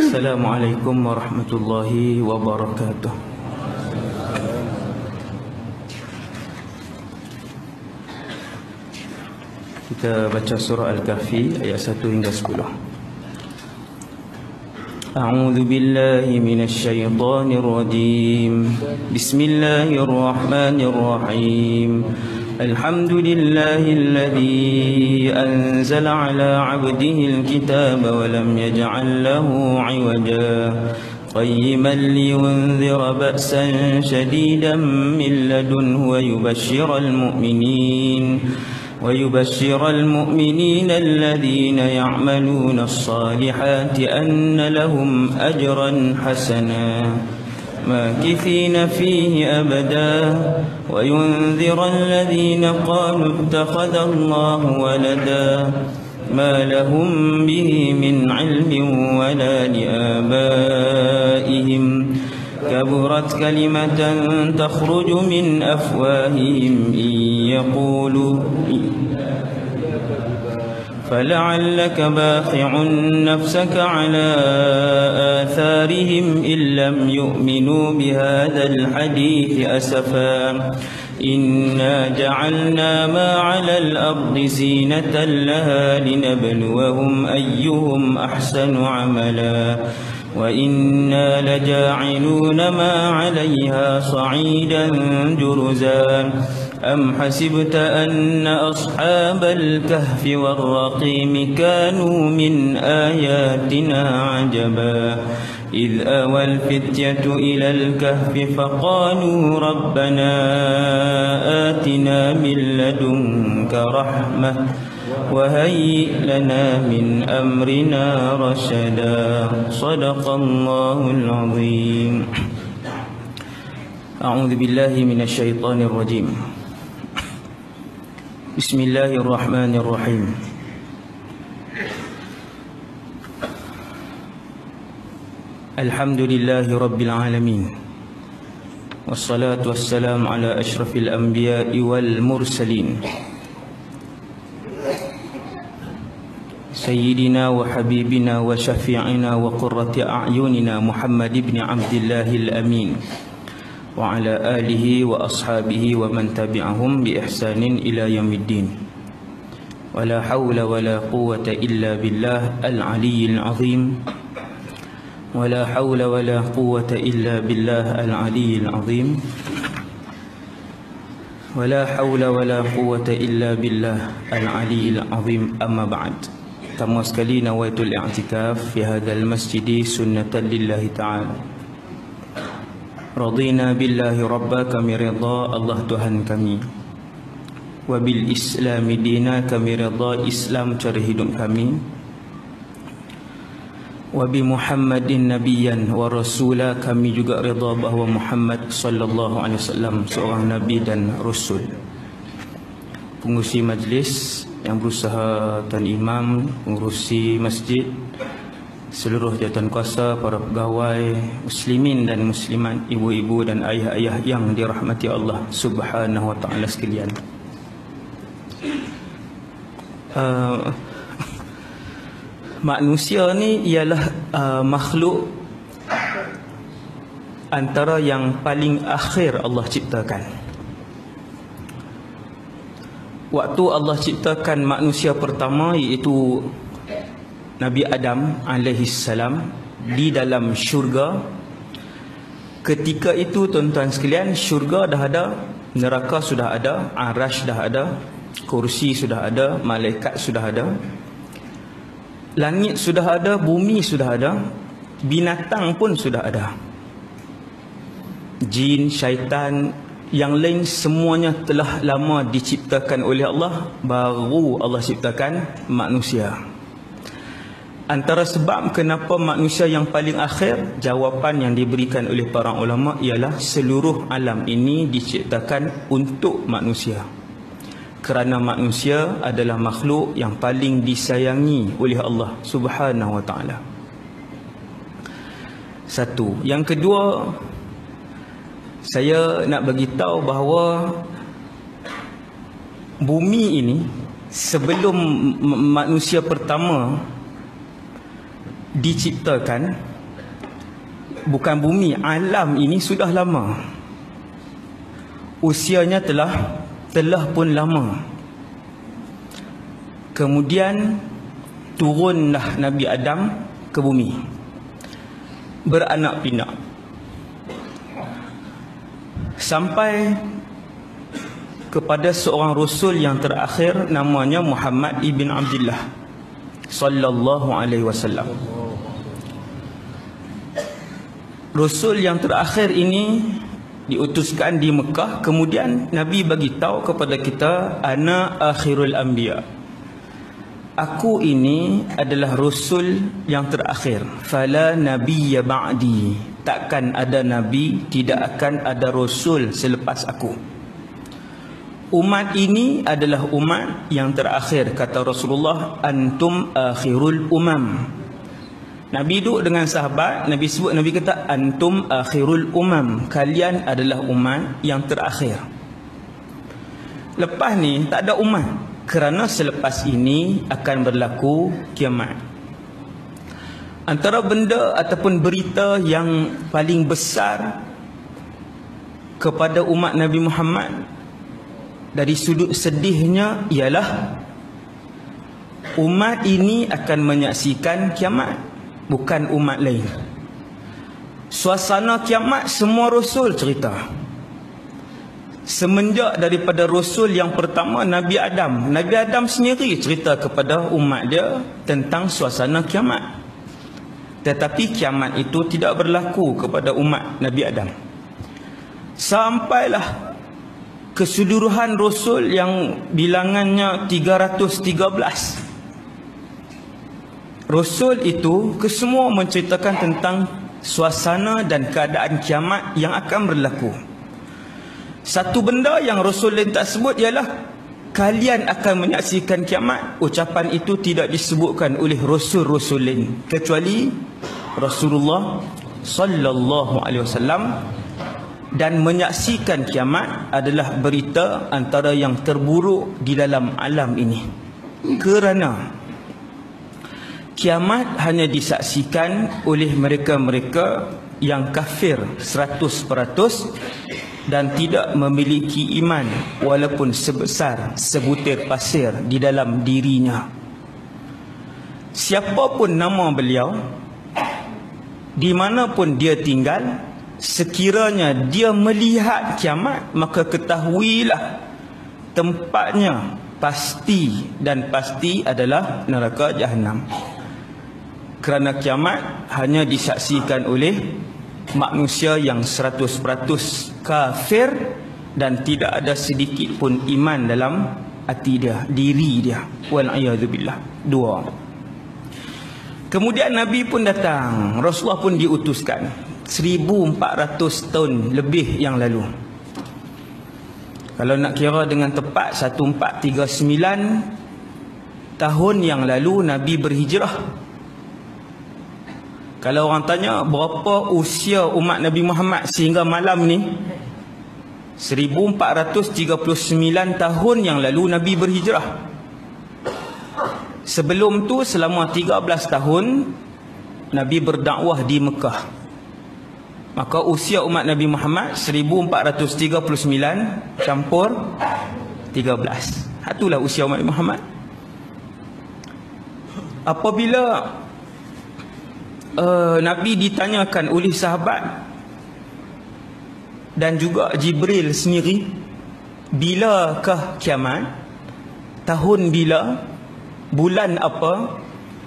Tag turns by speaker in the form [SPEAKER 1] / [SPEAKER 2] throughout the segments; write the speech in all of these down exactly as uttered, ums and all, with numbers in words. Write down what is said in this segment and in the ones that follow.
[SPEAKER 1] Assalamualaikum warahmatullahi wabarakatuh. Kita baca surah Al-Kahfi ayat satu hingga sepuluh. A'udzu billahi minasy syaithanir rajim. Bismillahirrahmanirrahim. Alhamdulillahilladzi anzala 'ala 'abdihi al-kitaba wa lam yaj'al lahu 'iwaja qayyiman liyunzira ba'san shadidan min ladunhu wa yubashshiral mu'minin ويبشر المؤمنين الذين يعملون الصالحات أن لهم أجرا حسنا ماكثين فيه أبدا وينذر الذين قالوا اتخذ الله ولدا ما لهم به من علم ولا لآبائهم كبرت كلمة تخرج من أفواههم إن يقولوا فلعلك باخع نفسك على آثارهم إن لم يؤمنوا بهذا الحديث أسفا إنا جعلنا ما على الأرض زينة لها لنبلوهم أيهم أحسن عملا وإنا لجاعلون ما عليها صعيدا جرزا أم حسبت أن أصحاب الكهف والرقيم كانوا من آياتنا عجبا إذ أوى الفتية إلى الكهف فقالوا ربنا آتنا من لدنك رحمة وهيئ لنا من أمرنا رشدا صدق الله العظيم. أعوذ بالله من الشيطان الرجيم. بسم الله الرحمن الرحيم. الحمد لله رب العالمين والصلاة والسلام على أشرف الأنبياء والمرسلين سيدنا وحبيبنا وشفيعنا وقرة أعيننا محمد بن عبد الله الأمين وعلى آله وأصحابه ومن تبعهم بإحسان إلى يوم الدين ولا حول ولا قوة إلا بالله العلي العظيم ولا حول ولا قوة إلا بالله العلي العظيم ولا حول ولا قوة إلا بالله العلي العظيم. أما بعد. Pertama sekali nawaitul i'tikaf fi hadzal masjid sunnatan lillahi ta'ala. Radina billahi rabba, kami ridha Allah Tuhan kami. Wa bil islami dina, kami ridha Islam cara hidup kami. Wa bi Muhammadin nabiyyan wa rasula, kami juga ridha bahawa Muhammad sallallahu alaihi wasallam seorang nabi dan rasul. Pengurusi majlis yang berusaha, Tuan Imam, pengurusi masjid, seluruh jawatan kuasa, para pegawai, muslimin dan muslimat, ibu-ibu dan ayah-ayah yang dirahmati Allah Subhanahu wa taala sekalian. Uh, manusia ni ialah uh, makhluk antara yang paling akhir Allah ciptakan. Waktu Allah ciptakan manusia pertama, iaitu Nabi Adam alaihi salam, di dalam syurga. Ketika itu tuan-tuan sekalian, syurga dah ada, neraka sudah ada, arash dah ada, kursi sudah ada, malaikat sudah ada, langit sudah ada, bumi sudah ada, binatang pun sudah ada, jin, syaitan, yang lain semuanya telah lama diciptakan oleh Allah. Baru Allah ciptakan manusia. Antara sebab kenapa manusia yang paling akhir, jawapan yang diberikan oleh para ulama ialah seluruh alam ini diciptakan untuk manusia. Kerana manusia adalah makhluk yang paling disayangi oleh Allah Subhanahu wa taala. Satu. Yang kedua, saya nak bagi tahu bahawa bumi ini sebelum manusia pertama diciptakan, bukan bumi, alam ini sudah lama. Usianya telah telah pun lama. Kemudian turunlah Nabi Adam ke bumi, beranak pinak, sampai kepada seorang Rasul yang terakhir, namanya Muhammad ibn Abdullah sallallahu alaihi wasallam. Rasul yang terakhir ini diutuskan di Mekah. Kemudian Nabi bagi tahu kepada kita, ana akhirul anbiya, aku ini adalah Rasul yang terakhir. Fala nabiyya ba'di, takkan ada Nabi, tidak akan ada Rasul selepas aku. Umat ini adalah umat yang terakhir. Kata Rasulullah, antum akhirul umam. Nabi duduk dengan sahabat, Nabi sebut, Nabi kata, antum akhirul umam, kalian adalah umat yang terakhir. Lepas ni tak ada umat, kerana selepas ini akan berlaku kiamat. Antara benda ataupun berita yang paling besar kepada umat Nabi Muhammad dari sudut sedihnya ialah umat ini akan menyaksikan kiamat, bukan umat lain. Suasana kiamat semua Rasul cerita. Semenjak daripada Rasul yang pertama, Nabi Adam, Nabi Adam sendiri cerita kepada umat dia tentang suasana kiamat. Tetapi kiamat itu tidak berlaku kepada umat Nabi Adam. Sampailah keseluruhan Rasul yang bilangannya tiga ratus tiga belas. Rasul itu kesemua menceritakan tentang suasana dan keadaan kiamat yang akan berlaku. Satu benda yang Rasul lain tak sebut ialah kalian akan menyaksikan kiamat. Ucapan itu tidak disebutkan oleh Rasul-Rasul lain kecuali Rasulullah sallallahu alaihi wasallam. Dan menyaksikan kiamat adalah berita antara yang terburuk di dalam alam ini. Kerana kiamat hanya disaksikan oleh mereka-mereka yang kafir seratus peratus dan tidak memiliki iman walaupun sebesar sebutir pasir di dalam dirinya. Siapapun nama beliau, di mana pun dia tinggal, sekiranya dia melihat kiamat, maka ketahuilah tempatnya pasti dan pasti adalah neraka Jahannam. Kerana kiamat hanya disaksikan oleh manusia yang seratus peratus kafir dan tidak ada sedikit pun iman dalam hati dia, diri dia. Wal'iyadzubillah. Dua. Kemudian Nabi pun datang, Rasulullah pun diutuskan seribu empat ratus tahun lebih yang lalu. Kalau nak kira dengan tepat, seribu empat ratus tiga puluh sembilan tahun yang lalu Nabi berhijrah. Kalau orang tanya berapa usia umat Nabi Muhammad sehingga malam ni, seribu empat ratus tiga puluh sembilan tahun yang lalu Nabi berhijrah. Sebelum tu selama tiga belas tahun Nabi berdakwah di Mekah. Maka usia umat Nabi Muhammad seribu empat ratus tiga puluh sembilan campur tiga belas. Itulah usia umat Nabi Muhammad. Apabila uh, Nabi ditanyakan oleh sahabat dan juga Jibril sendiri, bilakah kiamat? Tahun bila? Bulan apa?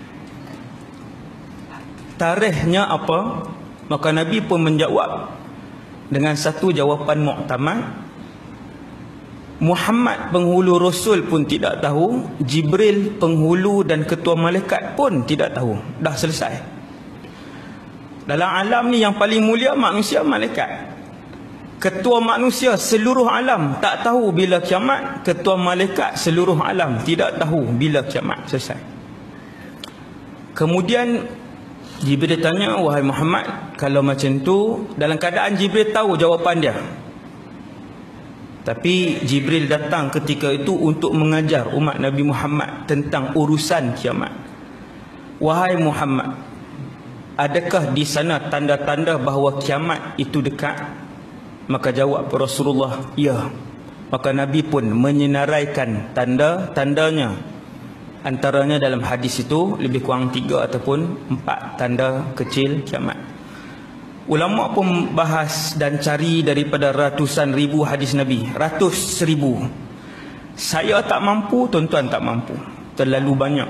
[SPEAKER 1] Tarikhnya apa? Maka Nabi pun menjawab dengan satu jawapan muktamad. Muhammad penghulu Rasul pun tidak tahu, Jibril penghulu dan ketua malaikat pun tidak tahu. Dah selesai. Dalam alam ni yang paling mulia manusia, malaikat. Ketua manusia seluruh alam tak tahu bila kiamat, ketua malaikat seluruh alam tidak tahu bila kiamat. Selesai. Kemudian Jibril tanya, wahai Muhammad, kalau macam tu, dalam keadaan Jibril tahu jawapan dia. Tapi Jibril datang ketika itu untuk mengajar umat Nabi Muhammad tentang urusan kiamat. Wahai Muhammad, adakah di sana tanda-tanda bahawa kiamat itu dekat? Maka jawab Rasulullah, ya. Maka Nabi pun menyenaraikan tanda-tandanya. Antaranya dalam hadis itu lebih kurang tiga ataupun empat tanda kecil kiamat. Ulama pun bahas dan cari daripada ratusan ribu hadis Nabi, ratus ribu. Saya tak mampu, tuan-tuan tak mampu, terlalu banyak.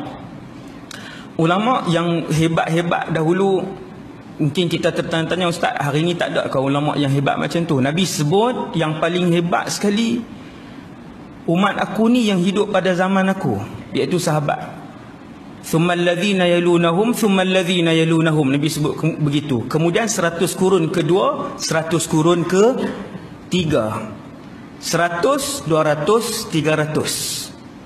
[SPEAKER 1] Ulama yang hebat-hebat dahulu, mungkin kita tertanya-tanya, ustaz, hari ini tak ada ke ulama yang hebat macam tu? Nabi sebut yang paling hebat sekali umat aku ni yang hidup pada zaman aku, iaitu sahabat. Thumma alladhina yalunahum thumma alladhina yalunahum, Nabi sebut ke- begitu. Kemudian seratus kurun kedua, seratus kurun ke tiga, seratus, dua ratus, tiga ratus.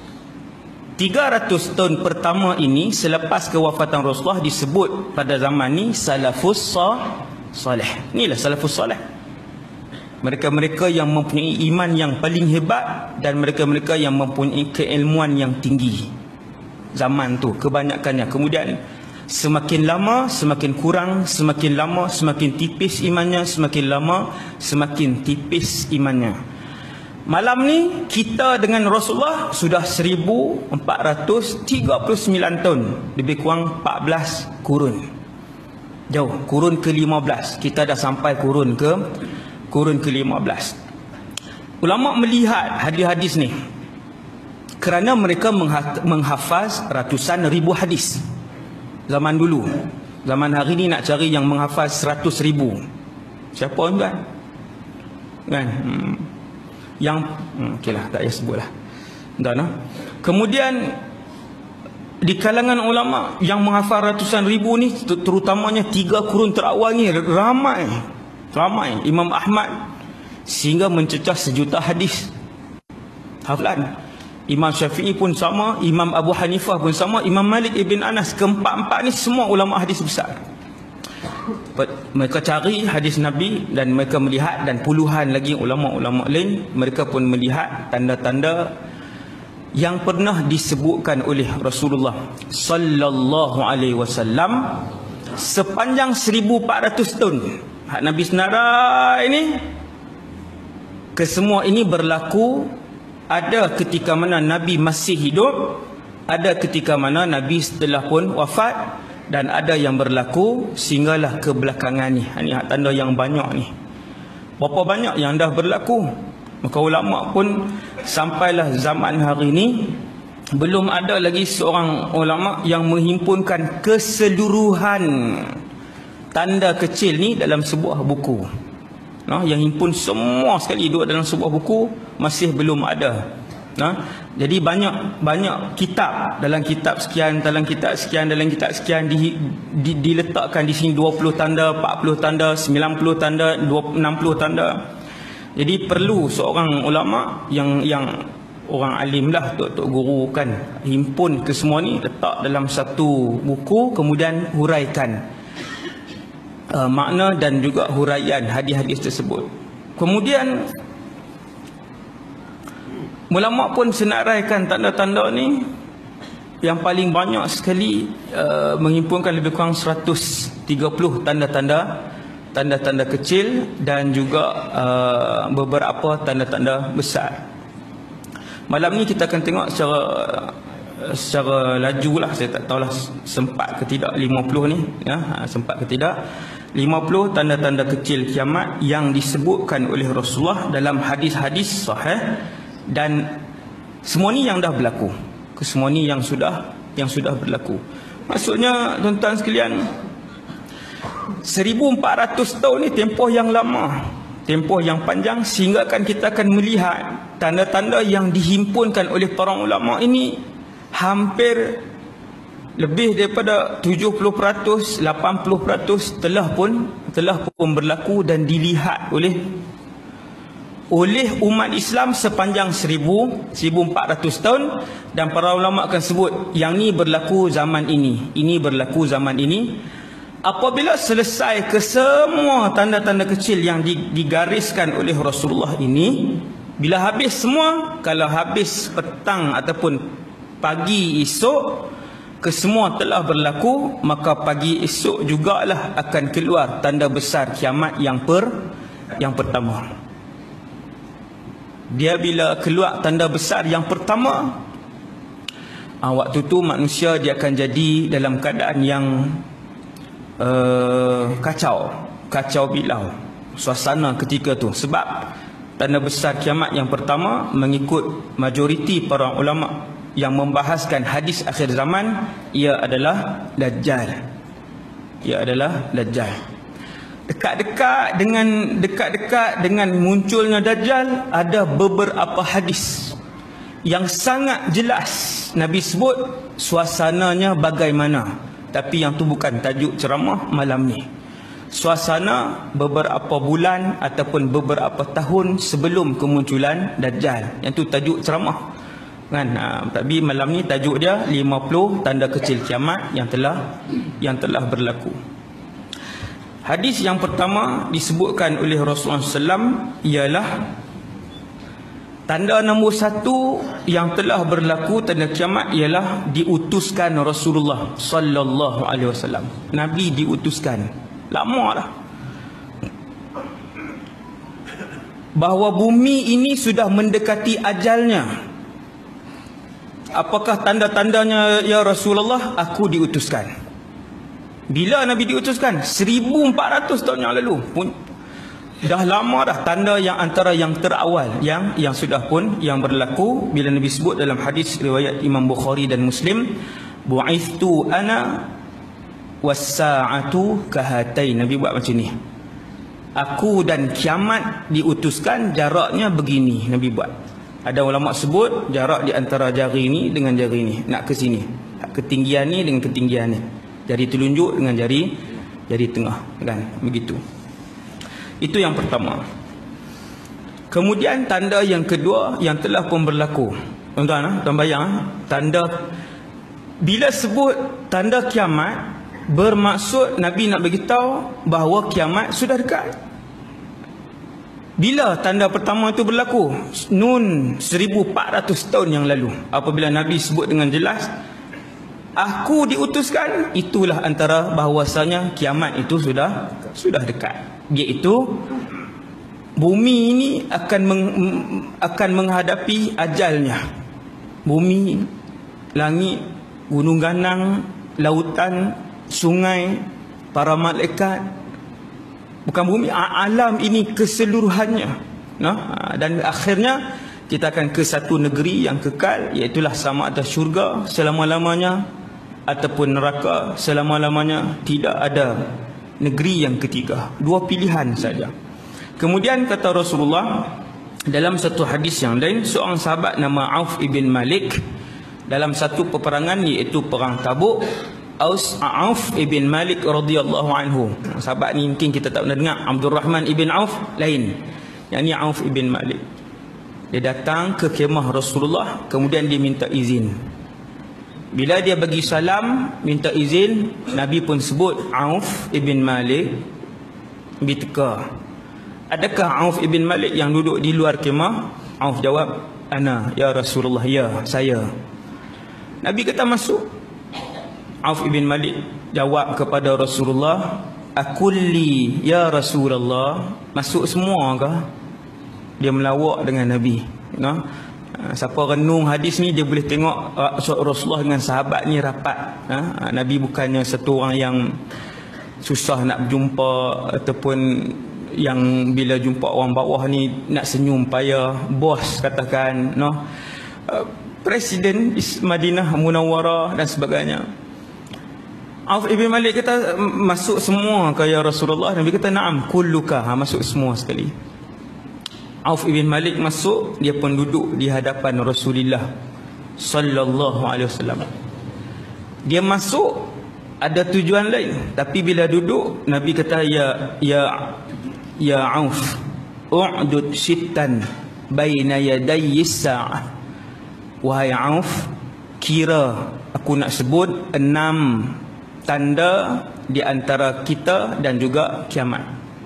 [SPEAKER 1] tiga ratus tahun pertama ini selepas kewafatan Rasulullah disebut pada zaman ni salafus salih. Inilah salafus salih. Mereka-mereka yang mempunyai iman yang paling hebat dan mereka-mereka yang mempunyai keilmuan yang tinggi. Zaman tu kebanyakannya. Kemudian semakin lama semakin kurang, semakin lama semakin tipis imannya, semakin lama semakin tipis imannya. Malam ni kita dengan Rasulullah sudah seribu empat ratus tiga puluh sembilan tahun, lebih kurang empat belas kurun. Jauh, kurun ke lima belas. Kita dah sampai kurun ke kurun ke lima belas. Ulama melihat hadis-hadis ni kerana mereka menghafaz ratusan ribu hadis. Zaman dulu, zaman hari ni nak cari yang menghafaz seratus ribu. Siapa tuan? Kan? Hmm. Yang hmm, okeylah, tak payah sebutlah. Dah nah. Kemudian di kalangan ulama yang menghafal ratusan ribu ni, terutamanya tiga kurun terawal ni ramai. Ramai. Imam Ahmad sehingga mencecah sejuta hadis hafalan. Imam Syafi'i pun sama, Imam Abu Hanifah pun sama, Imam Malik Ibn Anas, keempat-empat ni semua ulama hadis besar. Mereka cari hadis Nabi dan mereka melihat, dan puluhan lagi ulama-ulama lain, mereka pun melihat tanda-tanda yang pernah disebutkan oleh Rasulullah sallallahu alaihi wasallam sepanjang seribu empat ratus tahun. Hak Nabi senarai ini, kesemua ini berlaku ada ketika mana Nabi masih hidup, ada ketika mana Nabi setelah pun wafat, dan ada yang berlaku sehinggalah kebelakangan ni. Ini hak tanda yang banyak ni. Berapa banyak yang dah berlaku? Maka ulama pun sampailah zaman hari ni belum ada lagi seorang ulama yang menghimpunkan keseluruhan tanda kecil ni dalam sebuah buku. Nah, yang himpun semua sekali duduk dalam sebuah buku masih belum ada. Nah, jadi banyak banyak kitab, dalam kitab sekian, dalam kitab sekian, dalam kitab sekian di, di, diletakkan di sini dua puluh tanda, empat puluh tanda, sembilan puluh tanda, enam puluh tanda. Jadi perlu seorang ulama yang yang orang alim lah, tok-tok guru kan, himpun ke semua ni, letak dalam satu buku, kemudian huraikan Uh, makna dan juga huraian hadis-hadis tersebut. Kemudian ulama pun senaraikan tanda-tanda ni yang paling banyak sekali uh, menghimpunkan lebih kurang seratus tiga puluh tanda-tanda, tanda-tanda kecil dan juga uh, beberapa tanda-tanda besar. Malam ni kita akan tengok secara secara laju lah, saya tak tahulah sempat ke tidak lima puluh ni, ya, sempat ke tidak lima puluh tanda-tanda kecil kiamat yang disebutkan oleh Rasulullah dalam hadis-hadis sahih, dan semua ni yang dah berlaku, semua ni yang sudah yang sudah berlaku. Maksudnya tuan-tuan sekalian, seribu empat ratus tahun ni tempoh yang lama, tempoh yang panjang, sehingga kan kita akan melihat tanda-tanda yang dihimpunkan oleh para ulama ini hampir lebih daripada tujuh puluh peratus, lapan puluh peratus telah pun telah pun berlaku dan dilihat oleh oleh umat Islam sepanjang seribu empat ratus tahun. Dan para ulama akan sebut yang ni berlaku zaman ini, ini berlaku zaman ini. Apabila selesai ke semua tanda-tanda kecil yang digariskan oleh Rasulullah ini, bila habis semua, kalau habis petang ataupun pagi esok, kesemua telah berlaku, maka pagi esok jugalah akan keluar tanda besar kiamat yang per yang pertama. Dia bila keluar tanda besar yang pertama, ah, waktu tu manusia dia akan jadi dalam keadaan yang uh, kacau, kacau bilau suasana ketika tu. Sebab tanda besar kiamat yang pertama, mengikut majoriti para ulama yang membahaskan hadis akhir zaman, ia adalah Dajjal. Ia adalah Dajjal. Dekat-dekat dengan dekat-dekat dengan munculnya Dajjal, ada beberapa hadis yang sangat jelas Nabi sebut suasananya bagaimana. Tapi yang tu bukan tajuk ceramah malam ni. Suasana beberapa bulan ataupun beberapa tahun sebelum kemunculan Dajjal. Yang tu tajuk ceramah. Kan? Ha, tapi malam ni tajuk dia lima puluh tanda kecil kiamat yang telah yang telah berlaku. Hadis yang pertama disebutkan oleh Rasulullah sallallahu alaihi wasallam ialah tanda nombor satu yang telah berlaku tanda kiamat ialah diutuskan Rasulullah sallallahu alaihi wasallam. Nabi diutuskan. Lama dah. Bahawa bumi ini sudah mendekati ajalnya. Apakah tanda-tandanya ya Rasulullah? Aku diutuskan. Bila Nabi diutuskan? seribu empat ratus tahun yang lalu. Pun dah lama dah, tanda yang antara yang terawal yang yang sudah pun yang berlaku bila Nabi sebut dalam hadis riwayat Imam Bukhari dan Muslim, bu'ithtu ana was-sa'atu kahatain. Nabi buat macam ni. Aku dan kiamat diutuskan jaraknya begini. Nabi buat. Ada ulama sebut jarak di antara jari ni dengan jari ni, nak ke sini. Ketinggian ni dengan ketinggian ni. Jari telunjuk dengan jari jari tengah, kan? Begitu. Itu yang pertama. Kemudian tanda yang kedua yang telah pun berlaku. Tuan-tuan, tuan bayang, tanda bila sebut tanda kiamat, bermaksud Nabi nak beritahu bahawa kiamat sudah dekat. Bila tanda pertama itu berlaku? Nun seribu empat ratus tahun yang lalu. Apabila Nabi sebut dengan jelas, aku diutuskan, itulah antara bahawasanya kiamat itu sudah sudah dekat. Iaitu bumi ini akan meng, akan menghadapi ajalnya. Bumi, langit, gunung ganang, lautan, sungai, para malaikat, bukan bumi, alam ini keseluruhannya. Nah, dan akhirnya kita akan ke satu negeri yang kekal, iaitulah sama ada syurga selama-lamanya ataupun neraka selama-lamanya. Tidak ada negeri yang ketiga. Dua pilihan saja. Kemudian kata Rasulullah dalam satu hadis yang lain, seorang sahabat nama Auf ibn Malik dalam satu peperangan, iaitu perang Tabuk, Aus Auf ibn Malik radhiyallahu anhu. Sahabat ni mungkin kita tak pernah dengar. Abdul Rahman ibn Auf lain. Yang ni Auf ibn Malik. Dia datang ke kemah Rasulullah, kemudian dia minta izin. Bila dia bagi salam, minta izin, Nabi pun sebut Auf ibn Malik. Nabi teka, adakah Auf ibn Malik yang duduk di luar kemah? Auf jawab, ana ya Rasulullah, ya saya. Nabi kata masuk. Auf ibn Malik jawab kepada Rasulullah, akulli ya Rasulullah, masuk semua ke? Dia melawak dengan Nabi. No? Siapa renung hadis ni, dia boleh tengok Rasulullah dengan sahabat ni rapat. Ha? Nabi bukannya satu orang yang susah nak berjumpa, ataupun yang bila jumpa orang bawah ni nak senyum payah. Bos katakan, no? Presiden Madinah Munawwarah dan sebagainya. Auf ibn Malik kata, masuk semua ke ya Rasulullah? Nabi kata, na'am kulluka, ha, masuk semua sekali. Auf ibn Malik masuk, dia pun duduk di hadapan Rasulullah sallallahu alaihi wasallam. Dia masuk ada tujuan lain, tapi bila duduk Nabi kata, ya ya ya Auf, u'dud sittan baina yaday as-sa'ah. Wahai Auf, kira aku nak sebut enam tanda di antara kita dan juga kiamat.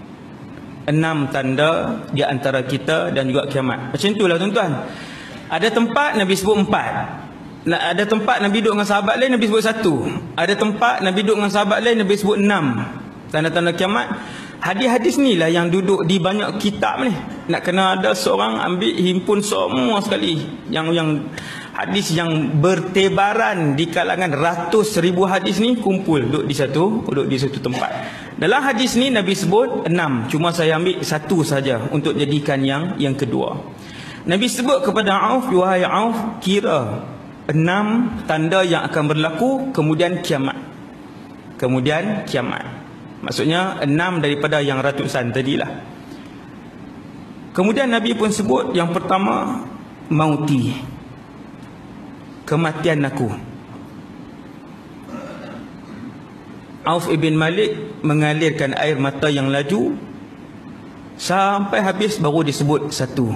[SPEAKER 1] Enam tanda di antara kita dan juga kiamat. Macam itulah tuan-tuan. Ada tempat Nabi sebut empat. Ada tempat Nabi duduk dengan sahabat lain, Nabi sebut satu. Ada tempat Nabi duduk dengan sahabat lain, Nabi sebut enam. Tanda-tanda kiamat. Hadis-hadis ni lah yang duduk di banyak kitab ni. Nak kena ada seorang ambil himpun semua sekali. Yang yang hadis yang bertebaran di kalangan ratus ribu hadis ni kumpul duduk di satu, duduk di satu tempat. Dalam hadis ni Nabi sebut enam. Cuma saya ambil satu saja untuk jadikan yang yang kedua. Nabi sebut kepada Auf, wahai Auf, kira enam tanda yang akan berlaku kemudian kiamat. Kemudian kiamat. Maksudnya enam daripada yang ratusan tadilah. Kemudian Nabi pun sebut yang pertama, mauti, kematian aku. Auf ibn Malik mengalirkan air mata yang laju sampai habis baru disebut satu.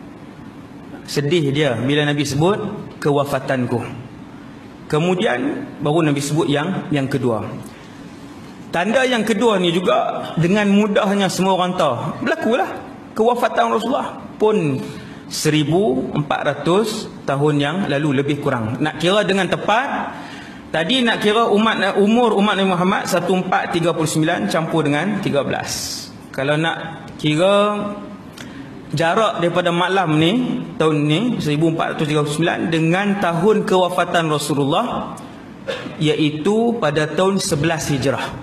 [SPEAKER 1] Sedih dia bila Nabi sebut kewafatanku. Kemudian baru Nabi sebut yang yang kedua. Tanda yang kedua ni juga dengan mudahnya semua orang tahu. Berlakulah kewafatan Rasulullah pun seribu empat ratus tahun yang lalu lebih kurang. Nak kira dengan tepat, tadi nak kira umat umur umat Nabi Muhammad seribu empat ratus tiga puluh sembilan campur dengan tiga belas. Kalau nak kira jarak daripada malam ni, tahun ni seribu empat ratus tiga puluh sembilan dengan tahun kewafatan Rasulullah, iaitu pada tahun sebelas Hijrah.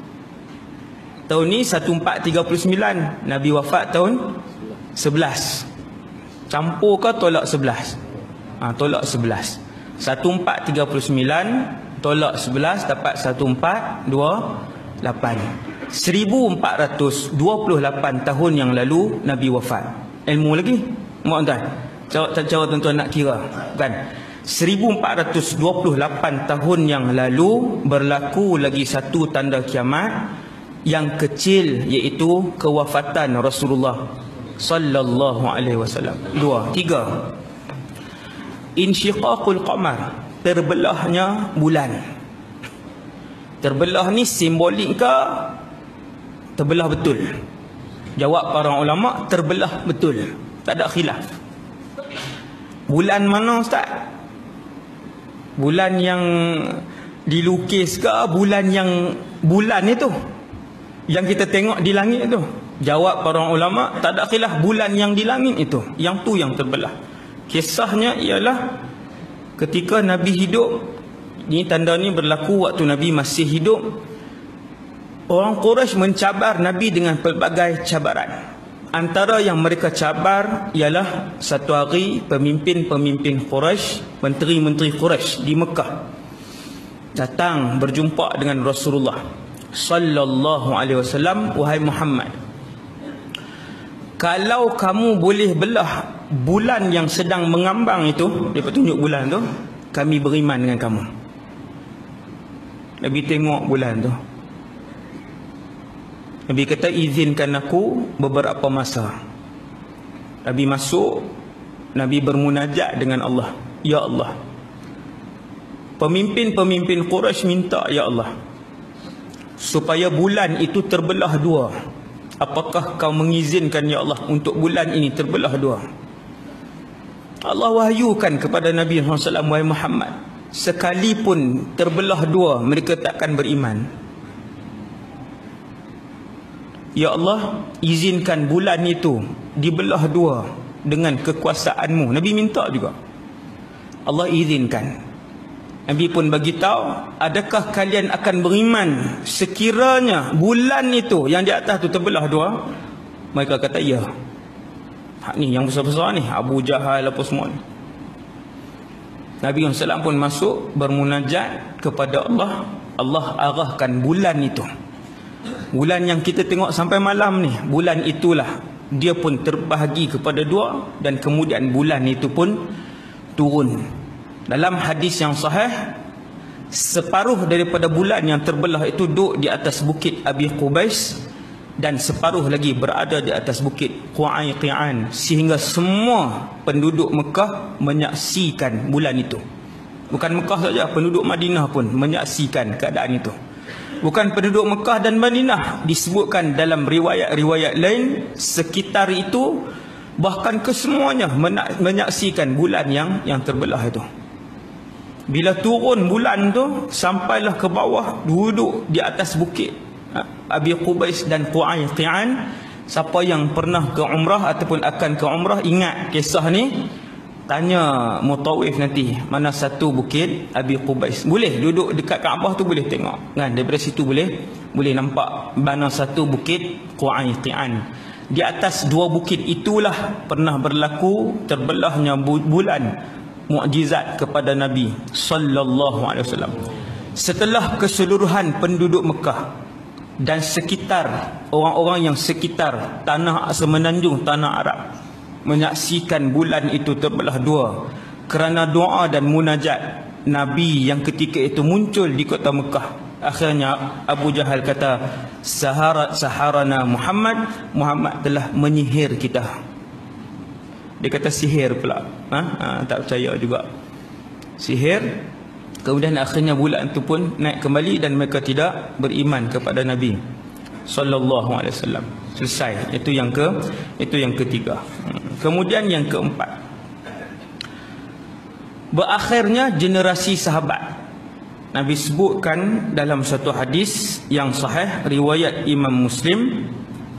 [SPEAKER 1] Tahun ni seribu empat ratus tiga puluh sembilan, Nabi wafat tahun sebelas. Campur ke tolak sebelas? Ha, tolak sebelas. seribu empat ratus tiga puluh sembilan tolak sebelas dapat seribu empat ratus dua puluh lapan. seribu empat ratus dua puluh lapan tahun yang lalu Nabi wafat. Ilmu lagi, mak tuan. Cara cara tuan-tuan nak kira, kan? seribu empat ratus dua puluh lapan tahun yang lalu berlaku lagi satu tanda kiamat yang kecil, iaitu kewafatan Rasulullah sallallahu alaihi wasallam. Dua, tiga. Insyiqaqul qamar, terbelahnya bulan. Terbelah ni simbolik ke terbelah betul? Jawab para ulama, terbelah betul. Tak ada khilaf. Bulan mana ustaz? Bulan yang dilukis ke bulan yang bulan itu yang kita tengok di langit itu? Jawab para ulama, tak ada khilaf, bulan yang di langit itu, yang tu yang terbelah. Kisahnya ialah ketika Nabi hidup, ni tanda ni berlaku waktu Nabi masih hidup. Orang Quraisy mencabar Nabi dengan pelbagai cabaran. Antara yang mereka cabar ialah satu hari pemimpin-pemimpin Quraisy, menteri-menteri Quraisy di Mekah datang berjumpa dengan Rasulullah sallallahu alaihi wasallam. Wahai Muhammad, kalau kamu boleh belah bulan yang sedang mengambang itu, dia tunjuk bulan tu, kami beriman dengan kamu. Nabi tengok bulan tu. Nabi kata, izinkan aku beberapa masa. Nabi masuk, Nabi bermunajat dengan Allah. Ya Allah, pemimpin-pemimpin Quraisy minta, ya Allah, supaya bulan itu terbelah dua. Apakah kau mengizinkan ya Allah untuk bulan ini terbelah dua? Allah wahyukan kepada Nabi sallallahu alaihi wasallam, wahai Muhammad, sekalipun terbelah dua, mereka takkan beriman. Ya Allah, izinkan bulan itu dibelah dua dengan kekuasaanmu. Nabi minta juga. Allah izinkan. Nabi pun bagi tahu, adakah kalian akan beriman sekiranya bulan itu yang di atas tu terbelah dua? Mereka kata ya. Hak ni yang besar-besar ni, Abu Jahal apa semua ni. Nabi sallallahu alaihi wasallam pun masuk bermunajat kepada Allah. Allah arahkan bulan itu. Bulan yang kita tengok sampai malam ni, bulan itulah dia pun terbahagi kepada dua, dan kemudian bulan itu pun turun. Dalam hadis yang sahih, separuh daripada bulan yang terbelah itu duduk di atas bukit Abi Qubais, dan separuh lagi berada di atas bukit Qu'ayqi'an, sehingga semua penduduk Mekah menyaksikan bulan itu. Bukan Mekah saja, penduduk Madinah pun menyaksikan keadaan itu. Bukan penduduk Mekah dan Madinah, disebutkan dalam riwayat-riwayat lain sekitar itu, bahkan kesemuanya menyaksikan bulan yang yang terbelah itu. Bila turun bulan tu, sampailah ke bawah, duduk di atas bukit Abi Qubais dan Qu'ayqi'an. Siapa yang pernah ke umrah ataupun akan ke umrah ingat kisah ni, tanya mutawif nanti mana satu bukit Abi Qubais. Boleh duduk dekat Kaabah tu, boleh tengok kan, daripada situ boleh boleh nampak mana satu bukit Qu'ayqi'an. Di atas dua bukit itulah pernah berlaku terbelahnya bulan, mukjizat kepada Nabi sallallahu alaihi wasallam. Setelah keseluruhan penduduk Mekah dan sekitar, orang-orang yang sekitar tanah semenanjung tanah Arab menyaksikan bulan itu terbelah dua kerana doa dan munajat Nabi yang ketika itu muncul di kota Mekah. Akhirnya Abu Jahal kata, Saharat saharana Muhammad, Muhammad telah menyihir kita. Dia kata sihir pula, ha? Ha, tak percaya juga sihir. Kemudian akhirnya bulan itu pun naik kembali dan mereka tidak beriman kepada Nabi sallallahu alaihi wasallam. Selesai. Itu yang ke itu yang ketiga. Kemudian yang keempat, berakhirnya generasi sahabat. Nabi sebutkan dalam satu hadis yang sahih riwayat Imam Muslim,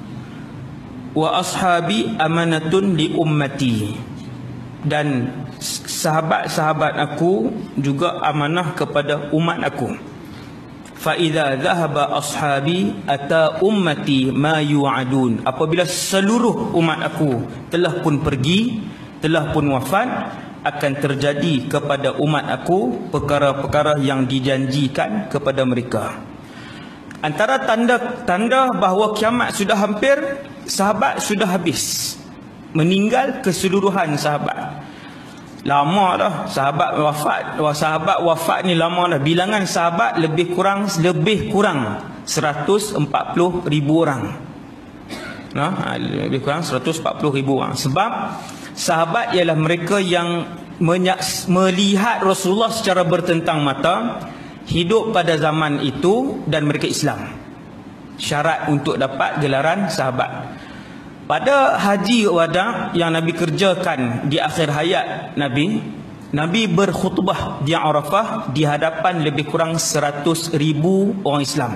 [SPEAKER 1] wa ashabi amanatun li ummati, dan sahabat-sahabat aku juga amanah kepada umat aku. Fa idza dhahaba ashabi ata ummati ma yu'adun, apabila seluruh umat aku telah pun pergi, telah pun wafat, akan terjadi kepada umat aku perkara-perkara yang dijanjikan kepada mereka. Antara tanda-tanda bahawa kiamat sudah hampir, sahabat sudah habis, meninggal keseluruhan sahabat. Lama dah sahabat wafat. Sahabat wafat ni lama dah. Bilangan sahabat lebih kurang lebih kurang seratus empat puluh ribu orang. Nah, lebih kurang seratus empat puluh ribu orang. Sebab sahabat ialah mereka yang menyaks, melihat Rasulullah secara bertentang mata, hidup pada zaman itu, dan mereka Islam. Syarat untuk dapat gelaran sahabat. Pada haji wada yang Nabi kerjakan di akhir hayat Nabi, Nabi berkhutbah di Arafah di hadapan lebih kurang seratus ribu orang Islam.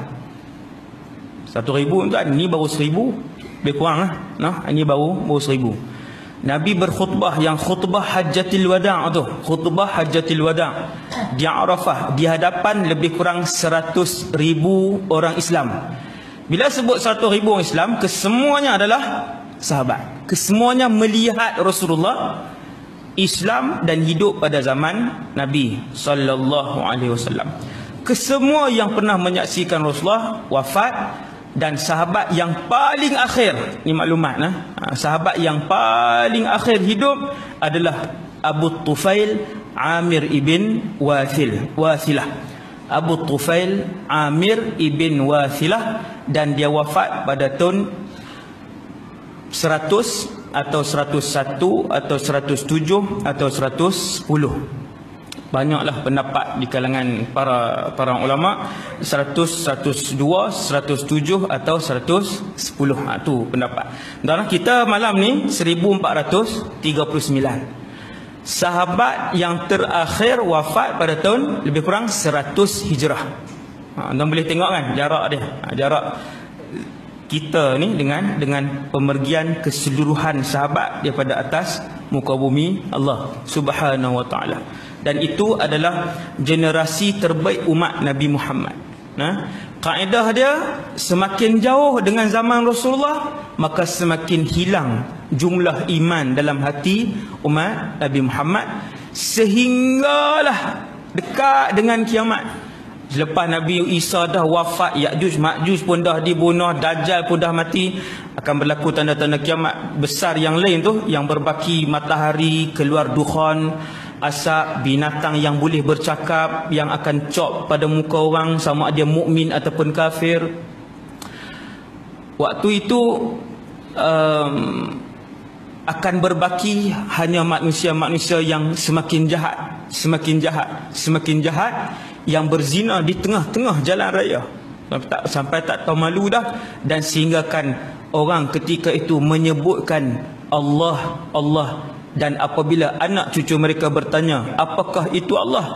[SPEAKER 1] Satu ribu tuan, ini baru seribu, lebih kurang lah. Nah, ini baru baru seribu. Nabi berkhutbah yang khutbah Hajjatul Wada' tu, khutbah Hajjatul Wada' di Arafah di hadapan lebih kurang seratus ribu orang Islam. Bila sebut seratus ribu orang Islam, kesemuanya adalah sahabat. Kesemuanya melihat Rasulullah Islam dan hidup pada zaman Nabi sallallahu alaihi wasallam. Kesemua yang pernah menyaksikan Rasulullah wafat, dan sahabat yang paling akhir, ni maklumat nah, sahabat yang paling akhir hidup adalah Abu Tufail Amir ibn Wathil, Wathilah. Abu Tufail Amir ibn Wathilah, dan dia wafat pada tahun seratus atau seratus satu atau seratus tujuh atau seratus sepuluh. Banyaklah pendapat di kalangan para para ulama, seratus, seratus dua, seratus tujuh atau seratus sepuluh. Ha, tu pendapat. Dan kita malam ni seribu empat ratus tiga puluh sembilan. Sahabat yang terakhir wafat pada tahun lebih kurang seratus Hijrah. Ha, anda boleh tengok kan jarak dia. Ha, jarak kita ni dengan dengan pemergian keseluruhan sahabat daripada atas muka bumi Allah Subhanahu wa taala. Dan itu adalah generasi terbaik umat Nabi Muhammad. Nah, kaedah dia, semakin jauh dengan zaman Rasulullah, maka semakin hilang jumlah iman dalam hati umat Nabi Muhammad, sehinggalah dekat dengan kiamat. Selepas Nabi Isa dah wafat, Ya'juj Ma'juj pun dah dibunuh, Dajjal pun dah mati, akan berlaku tanda-tanda kiamat besar yang lain tu, yang berbaki matahari, keluar dukhan, asap, binatang yang boleh bercakap, yang akan cop pada muka orang sama ada mukmin ataupun kafir. Waktu itu um, akan berbaki hanya manusia-manusia yang semakin jahat, semakin jahat, semakin jahat, yang berzina di tengah-tengah jalan raya sampai tak, sampai tak tahu malu dah, dan sehinggakan orang ketika itu menyebutkan Allah, Allah. Dan apabila anak cucu mereka bertanya, apakah itu Allah?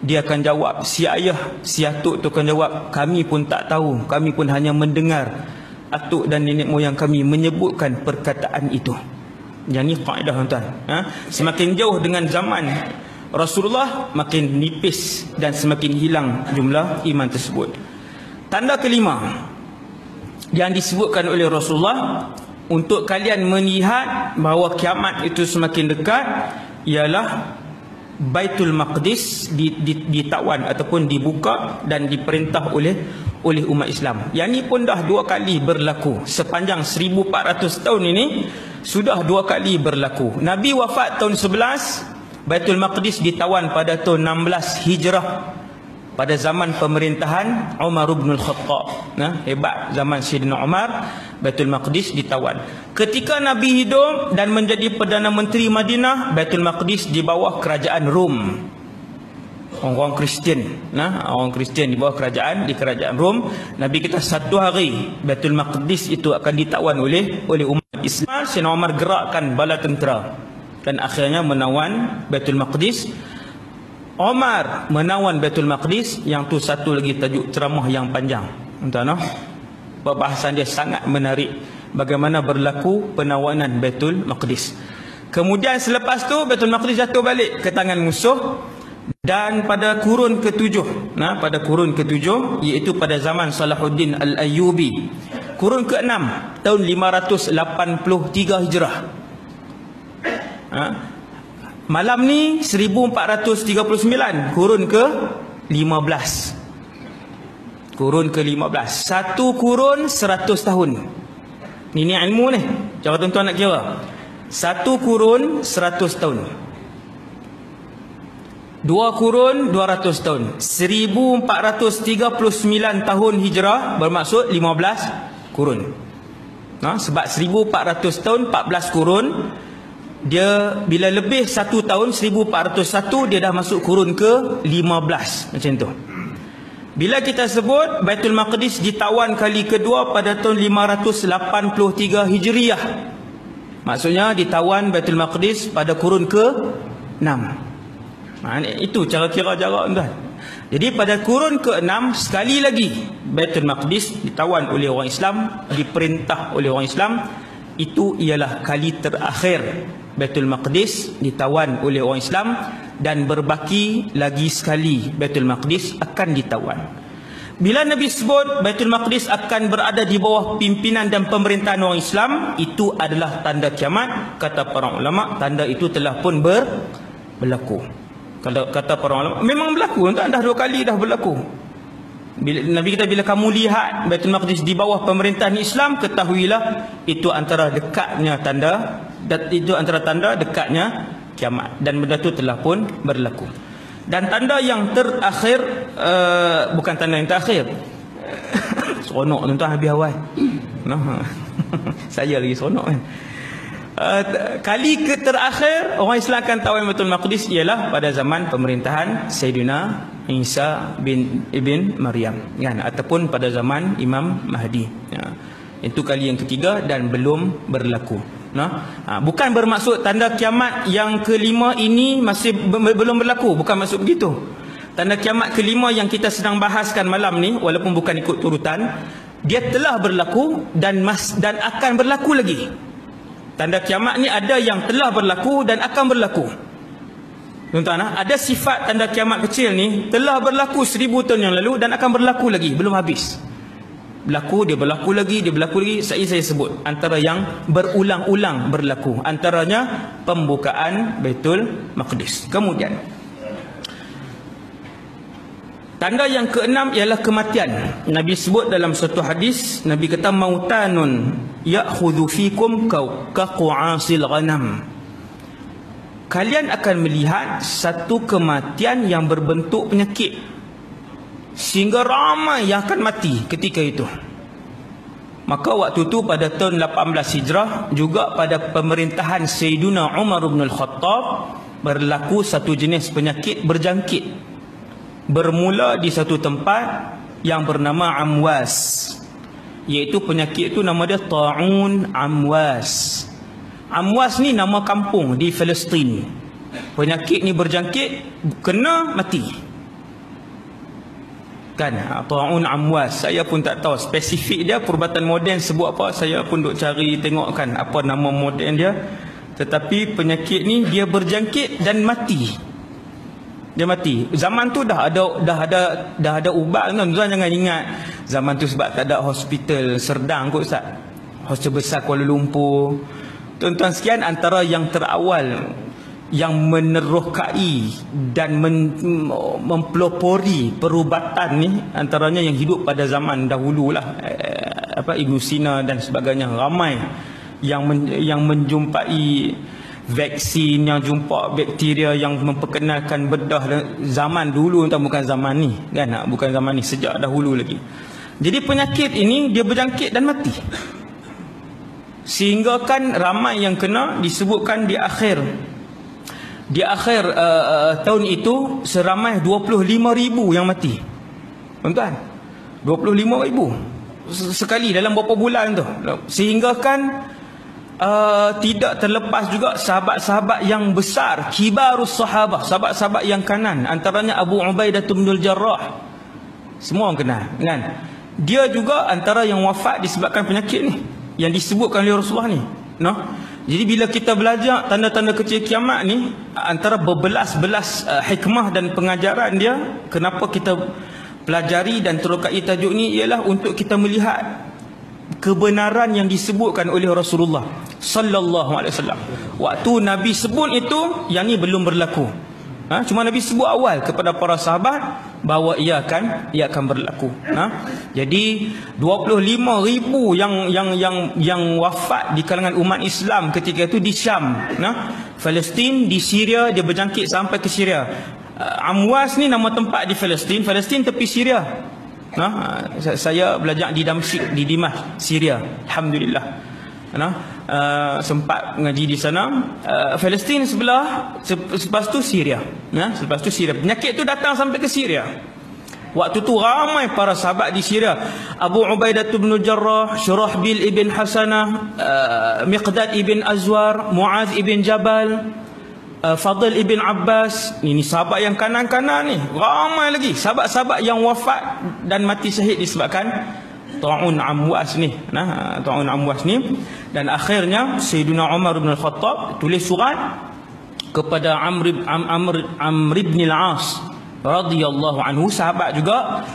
[SPEAKER 1] dia akan jawab, si ayah, si atuk tu akan jawab, kami pun tak tahu, kami pun hanya mendengar atuk dan nenek moyang kami menyebutkan perkataan itu. Yang ni kaedah tuan-tuan. Ha? Semakin jauh dengan zaman Rasulullah, makin nipis dan semakin hilang jumlah iman tersebut. Tanda kelima yang disebutkan oleh Rasulullah untuk kalian melihat bahawa kiamat itu semakin dekat ialah Baitul Maqdis ditawan ataupun dibuka dan diperintah oleh oleh umat Islam. Yang ni pun dah dua kali berlaku sepanjang seribu empat ratus tahun ini, sudah dua kali berlaku. Nabi wafat tahun sebelas, Baitul Maqdis ditawan pada tahun enam belas Hijrah pada zaman pemerintahan Umar bin Al-Khattab. Nah, hebat zaman Sayyidina Umar, Baitul Maqdis ditawan. Ketika Nabi hidup dan menjadi Perdana Menteri Madinah, Baitul Maqdis di bawah kerajaan Rom. Orang-orang Kristian, nah, orang Kristian di bawah kerajaan di kerajaan Rom. Nabi kita satu hari Baitul Maqdis itu akan ditawan oleh oleh umat Islam. Sayyidina Umar gerakkan bala tentera dan akhirnya menawan Baitul Maqdis. Umar menawan Baitul Maqdis. Yang tu satu lagi tajuk ceramah yang panjang, tuan-tuan. Perbahasan dia sangat menarik, bagaimana berlaku penawanan Baitul Maqdis. Kemudian selepas tu Baitul Maqdis jatuh balik ke tangan musuh. Dan pada kurun ketujuh, nah, pada kurun ketujuh, iaitu pada zaman Salahuddin Al-Ayyubi, kurun keenam tahun lima ratus lapan puluh tiga Hijrah. Ha? Malam ni seribu empat ratus tiga puluh sembilan, kurun ke lima belas. Kurun ke lima belas. Satu kurun seratus tahun. Ini ilmu ni. Cara tuan-tuan nak kira. Satu kurun seratus tahun. Dua kurun dua ratus tahun. seribu empat ratus tiga puluh sembilan tahun Hijrah bermaksud lima belas kurun. Nah, sebab seribu empat ratus tahun empat belas kurun. Dia bila lebih satu tahun seribu empat ratus satu, dia dah masuk kurun ke lima belas, macam tu. Bila kita sebut Baitul Maqdis ditawan kali kedua pada tahun lima ratus lapan puluh tiga Hijriah, maksudnya ditawan Baitul Maqdis pada kurun ke enam. Ha, itu cara kira jarak, tuan. Jadi pada kurun ke enam sekali lagi Baitul Maqdis ditawan oleh orang Islam, diperintah oleh orang Islam. Itu ialah kali terakhir Baitul Maqdis ditawan oleh orang Islam, dan berbaki lagi sekali Baitul Maqdis akan ditawan. Bila Nabi sebut Baitul Maqdis akan berada di bawah pimpinan dan pemerintahan orang Islam, itu adalah tanda kiamat. Kata para ulama, tanda itu telah pun ber, berlaku. Kalau kata para ulama, memang berlaku, entah dah dua kali dah berlaku. Bila, Nabi kita, bila kamu lihat Baitul Maqdis di bawah pemerintahan Islam, ketahuilah itu antara dekatnya tanda, dan itu antara tanda dekatnya kiamat, dan benda itu telah pun berlaku. Dan tanda yang terakhir, uh, bukan tanda yang terakhir, seronok tuan-tuan habis awal. Nah, saya lagi seronok kan. Uh, kali ke terakhir orang Islam akan tawan Baitul Maqdis ialah pada zaman pemerintahan Sayyidina Isa bin Ibn Maryam, kan, ataupun pada zaman Imam Mahdi. Ya. Itu kali yang ketiga dan belum berlaku. Nah, ha, bukan bermaksud tanda kiamat yang kelima ini masih belum berlaku, bukan maksud begitu. Tanda kiamat kelima yang kita sedang bahaskan malam ni, walaupun bukan ikut turutan, dia telah berlaku dan mas dan akan berlaku lagi. Tanda kiamat ni ada yang telah berlaku dan akan berlaku. Tuan-tuan, ada sifat tanda kiamat kecil ni telah berlaku seribu tahun yang lalu dan akan berlaku lagi, belum habis. Berlaku, dia berlaku lagi, dia berlaku lagi. Saya saya sebut antara yang berulang-ulang berlaku, antaranya pembukaan Baitul Maqdis. Kemudian tanda yang keenam ialah kematian. Nabi sebut dalam satu hadis, Nabi kata mautanun ya'khudhu fikum kaqu'asil ghanam. Kalian akan melihat satu kematian yang berbentuk penyakit, sehingga ramai yang akan mati ketika itu. Maka waktu itu pada tahun lapan belas Hijrah, juga pada pemerintahan Sayyidina Umar bin Al-Khattab, berlaku satu jenis penyakit berjangkit, bermula di satu tempat yang bernama Amwas, iaitu penyakit itu nama dia Ta'un Amwas. Amwas ni nama kampung di Palestin. Penyakit ni berjangkit, kena mati. kan. Ta'un Amwas, saya pun tak tahu spesifik dia perubatan moden sebut apa, saya pun duk cari tengok kan apa nama moden dia. Tetapi penyakit ni dia berjangkit dan mati. Dia mati. Zaman tu dah ada dah ada dah ada ubat kan. Tuan jangan ingat zaman tu sebab tak ada hospital Serdang kot Ustaz. Hospital besar Kuala Lumpur. Tuan-tuan sekian, antara yang terawal yang menerokai dan men, mempelopori perubatan ni antaranya yang hidup pada zaman dahulu lah, eh, apa Ibn Sina dan sebagainya. Ramai yang men, yang menjumpai vaksin, yang jumpa bakteria yang memperkenalkan bedah zaman dulu, entah bukan zaman ni kan, bukan zaman ni, sejak dahulu lagi. Jadi penyakit ini dia berjangkit dan mati, sehingga kan ramai yang kena. Disebutkan di akhir di akhir uh, uh, tahun itu seramai dua puluh lima ribu yang mati. Tuan-tuan, dua puluh lima ribu sekali dalam beberapa bulan tu. Sehingga kan Uh, tidak terlepas juga sahabat-sahabat yang besar, kibarus sahabah, sahabat-sahabat yang kanan, antaranya Abu Ubaidah bin Al-Jarrah. Semua orang kenal kan. Dia juga antara yang wafat disebabkan penyakit ni yang disebutkan oleh Rasulullah ni, no? Jadi bila kita belajar tanda-tanda kecil kiamat ni, antara berbelas-belas uh, hikmah dan pengajaran dia, kenapa kita pelajari dan terokai tajuk ni, ialah untuk kita melihat kebenaran yang disebutkan oleh Rasulullah sallallahu alaihi wasallam. Waktu Nabi sebut itu, yang ni belum berlaku. Ha? Cuma Nabi sebut awal kepada para sahabat bahawa ia akan ia akan berlaku. Ha? Jadi dua puluh lima ribu yang yang yang yang wafat di kalangan umat Islam ketika itu di Syam, nah, Palestin, di Syria, dia berjangkit sampai ke Syria. Uh, Amwas ni nama tempat di Palestin, Palestin tepi Syria. Nah, saya belajar di Damsyik, di Dimash, Syria. Alhamdulillah. Nah, uh, sempat mengaji di sana. Uh, Palestin sebelah, selepas tu Syria. Nah, selepas tu Syria. Penyakit tu datang sampai ke Syria. Waktu tu ramai para sahabat di Syria. Abu Ubaidah bin Jarrah, Syurahbil ibn Hasanah, uh, Miqdad ibn Azwar, Muaz ibn Jabal, Uh, Fadl ibn Abbas. Ini sahabat yang kanan-kanan ni. Ramai lagi sahabat-sahabat yang wafat dan mati syahid disebabkan Ta'un Amwas ni. Nah, Ta'un Amwas ni. Dan akhirnya Sayyidina Umar bin Al-Khattab tulis surat kepada Amr Am, Amr Amr ibn Al-As radhiyallahu anhu, sahabat juga,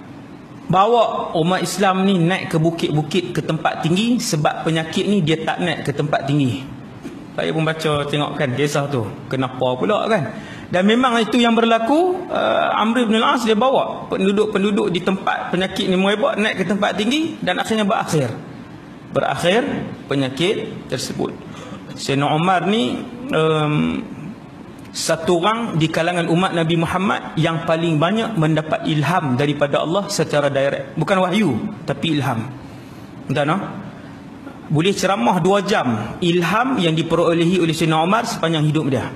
[SPEAKER 1] bawa umat Islam ni naik ke bukit-bukit, ke tempat tinggi, sebab penyakit ni dia tak naik ke tempat tinggi. Saya pun baca tengok kan kisah tu, kenapa pula kan. Dan memang itu yang berlaku. uh, Amr bin Al-As dia bawa penduduk-penduduk di tempat penyakit ni merebak naik ke tempat tinggi, dan akhirnya berakhir berakhir penyakit tersebut. Sayyidina Umar ni um, satu orang di kalangan umat Nabi Muhammad yang paling banyak mendapat ilham daripada Allah secara direct, bukan wahyu tapi ilham. Entah no? Boleh ceramah dua jam, ilham yang diperolehi oleh Sayyidina Umar sepanjang hidup dia.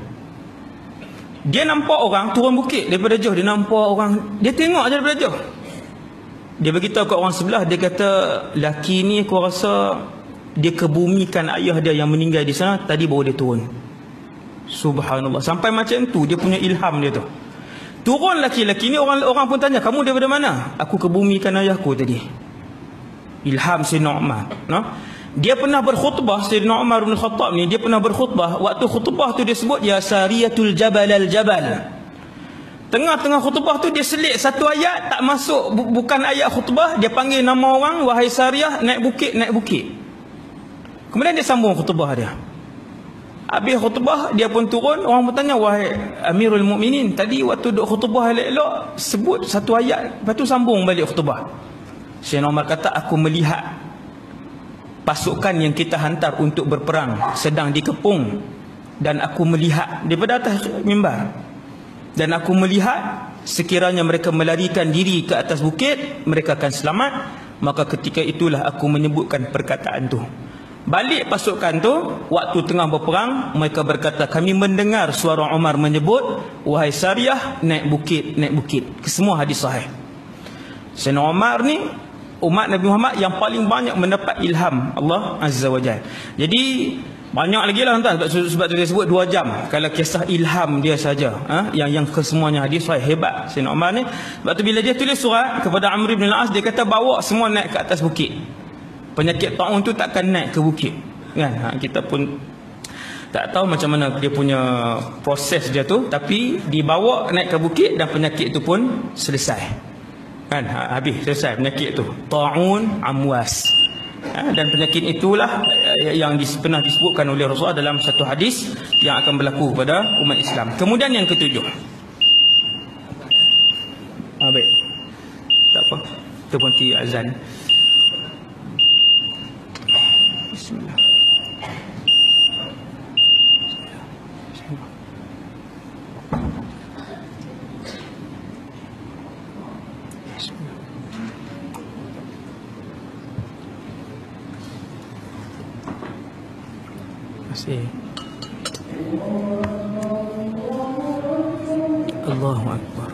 [SPEAKER 1] Dia nampak orang turun bukit daripada jauh, dia nampak orang, dia tengok aja daripada jauh. Dia beritahu kat orang sebelah, dia kata, laki ni aku rasa dia kebumikan ayah dia yang meninggal di sana, tadi baru dia turun. Subhanallah, sampai macam tu dia punya ilham dia tu. Turun laki-laki ni, orang orang pun tanya, kamu daripada mana? Aku kebumikan ayahku tadi. Ilham Sayyidina Umar, no? Dia pernah berkhutbah, Sayyidina Umar bin Khattab ni, dia pernah berkhutbah. Waktu khutbah tu dia sebut, ya sariyatul jabal al-jabal. Tengah-tengah khutbah tu dia selit satu ayat tak masuk, bukan ayat khutbah. Dia panggil nama orang, wahai Sariyah, naik bukit, naik bukit. Kemudian dia sambung khutbah dia. Habis khutbah dia pun turun. Orang bertanya, wahai Amirul Mukminin, tadi waktu duk khutbah elok-elok sebut satu ayat, lepas tu sambung balik khutbah. Sayyidina Umar kata, aku melihat pasukan yang kita hantar untuk berperang sedang dikepung, dan aku melihat daripada atas mimbar, dan aku melihat sekiranya mereka melarikan diri ke atas bukit, mereka akan selamat. Maka ketika itulah aku menyebutkan perkataan tu. Balik pasukan tu, waktu tengah berperang, mereka berkata, kami mendengar suara Umar menyebut, wahai Sariyah, naik bukit, naik bukit. Semua hadis sahih. Sayyidina Umar ni umat Nabi Muhammad yang paling banyak mendapat ilham Allah Azza wa Jalla. Jadi Banyak lagi lah tuan, sebab, sebab tu dia sebut dua jam kalau kisah ilham dia saja, ha? yang yang kesemuanya hadis sahih. Hebat Sayyidina Umar ni. Sebab tu bila dia tulis surat kepada Amr bin al-As, dia kata bawa semua naik ke atas bukit. Penyakit taun tu takkan naik ke bukit, kan? Ha, kita pun tak tahu macam mana dia punya proses dia tu, tapi dibawa naik ke bukit dan penyakit tu pun selesai, kan? Ha, habis selesai penyakit tu, taun amwas. Ha, dan penyakit itulah yang pernah disebutkan oleh Rasulullah dalam satu hadis yang akan berlaku pada umat Islam. Kemudian yang ketujuh, ha, baik, tak apa, kita berhenti azan. Bismillah. Masih. Allahu Akbar.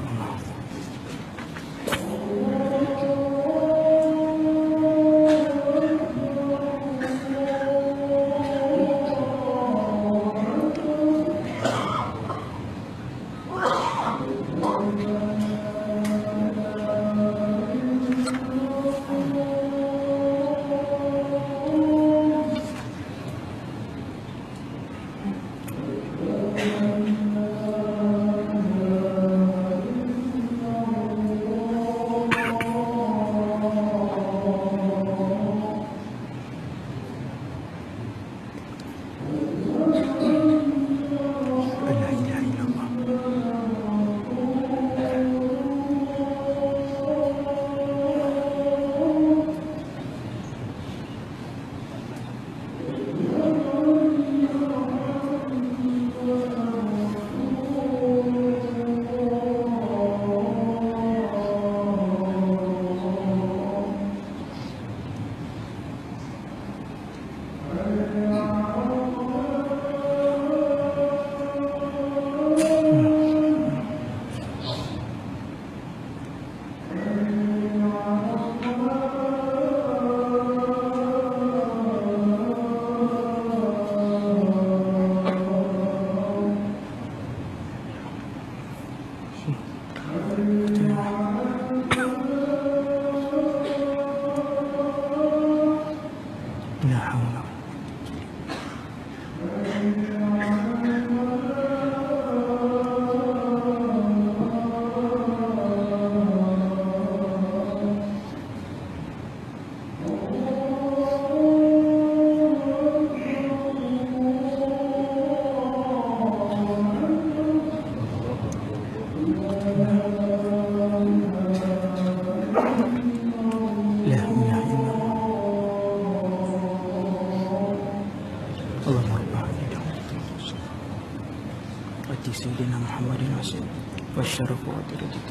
[SPEAKER 1] Sayyidina Muhammadin wa syarafu wa darajatu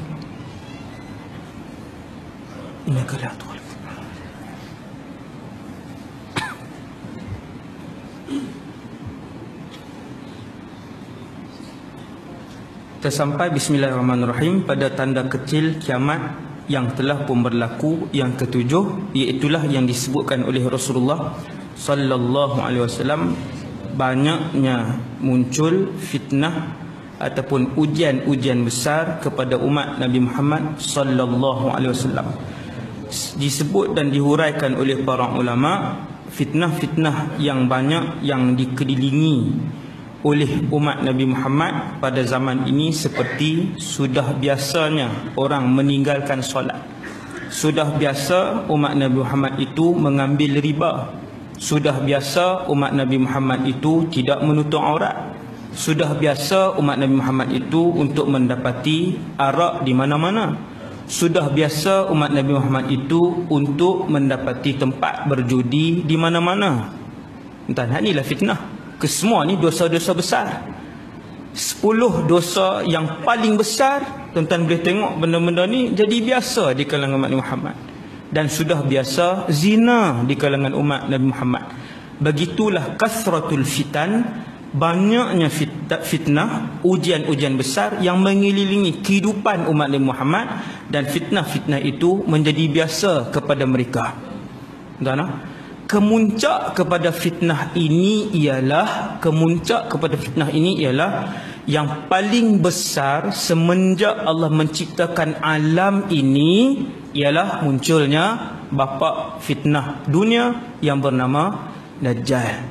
[SPEAKER 1] innaka la tughfir. Tersampai bismillahirrahmanirrahim pada tanda kecil kiamat yang telah pun berlaku yang ketujuh, iaitulah yang disebutkan oleh Rasulullah sallallahu alaihi wasallam, banyaknya muncul fitnah ataupun ujian-ujian besar kepada umat Nabi Muhammad sallallahu alaihi wasallam. Disebut dan dihuraikan oleh para ulama, fitnah-fitnah yang banyak yang dikelilingi oleh umat Nabi Muhammad pada zaman ini, seperti sudah biasanya orang meninggalkan solat, sudah biasa umat Nabi Muhammad itu mengambil riba, sudah biasa umat Nabi Muhammad itu tidak menutup aurat, sudah biasa umat Nabi Muhammad itu untuk mendapati arak di mana-mana, sudah biasa umat Nabi Muhammad itu untuk mendapati tempat berjudi di mana-mana. Entah, inilah fitnah. Kesemua ni dosa-dosa besar. Sepuluh dosa yang paling besar, tuan-tuan boleh tengok benda-benda ni jadi biasa di kalangan umat Nabi Muhammad. Dan sudah biasa zina di kalangan umat Nabi Muhammad. Begitulah kasratul fitan, banyaknya fitnah, ujian-ujian besar yang mengelilingi kehidupan umat Nabi Muhammad, dan fitnah-fitnah itu menjadi biasa kepada mereka. Dan kemuncak kepada fitnah ini ialah kemuncak kepada fitnah ini ialah yang paling besar semenjak Allah menciptakan alam ini ialah munculnya bapa fitnah dunia yang bernama Dajjal.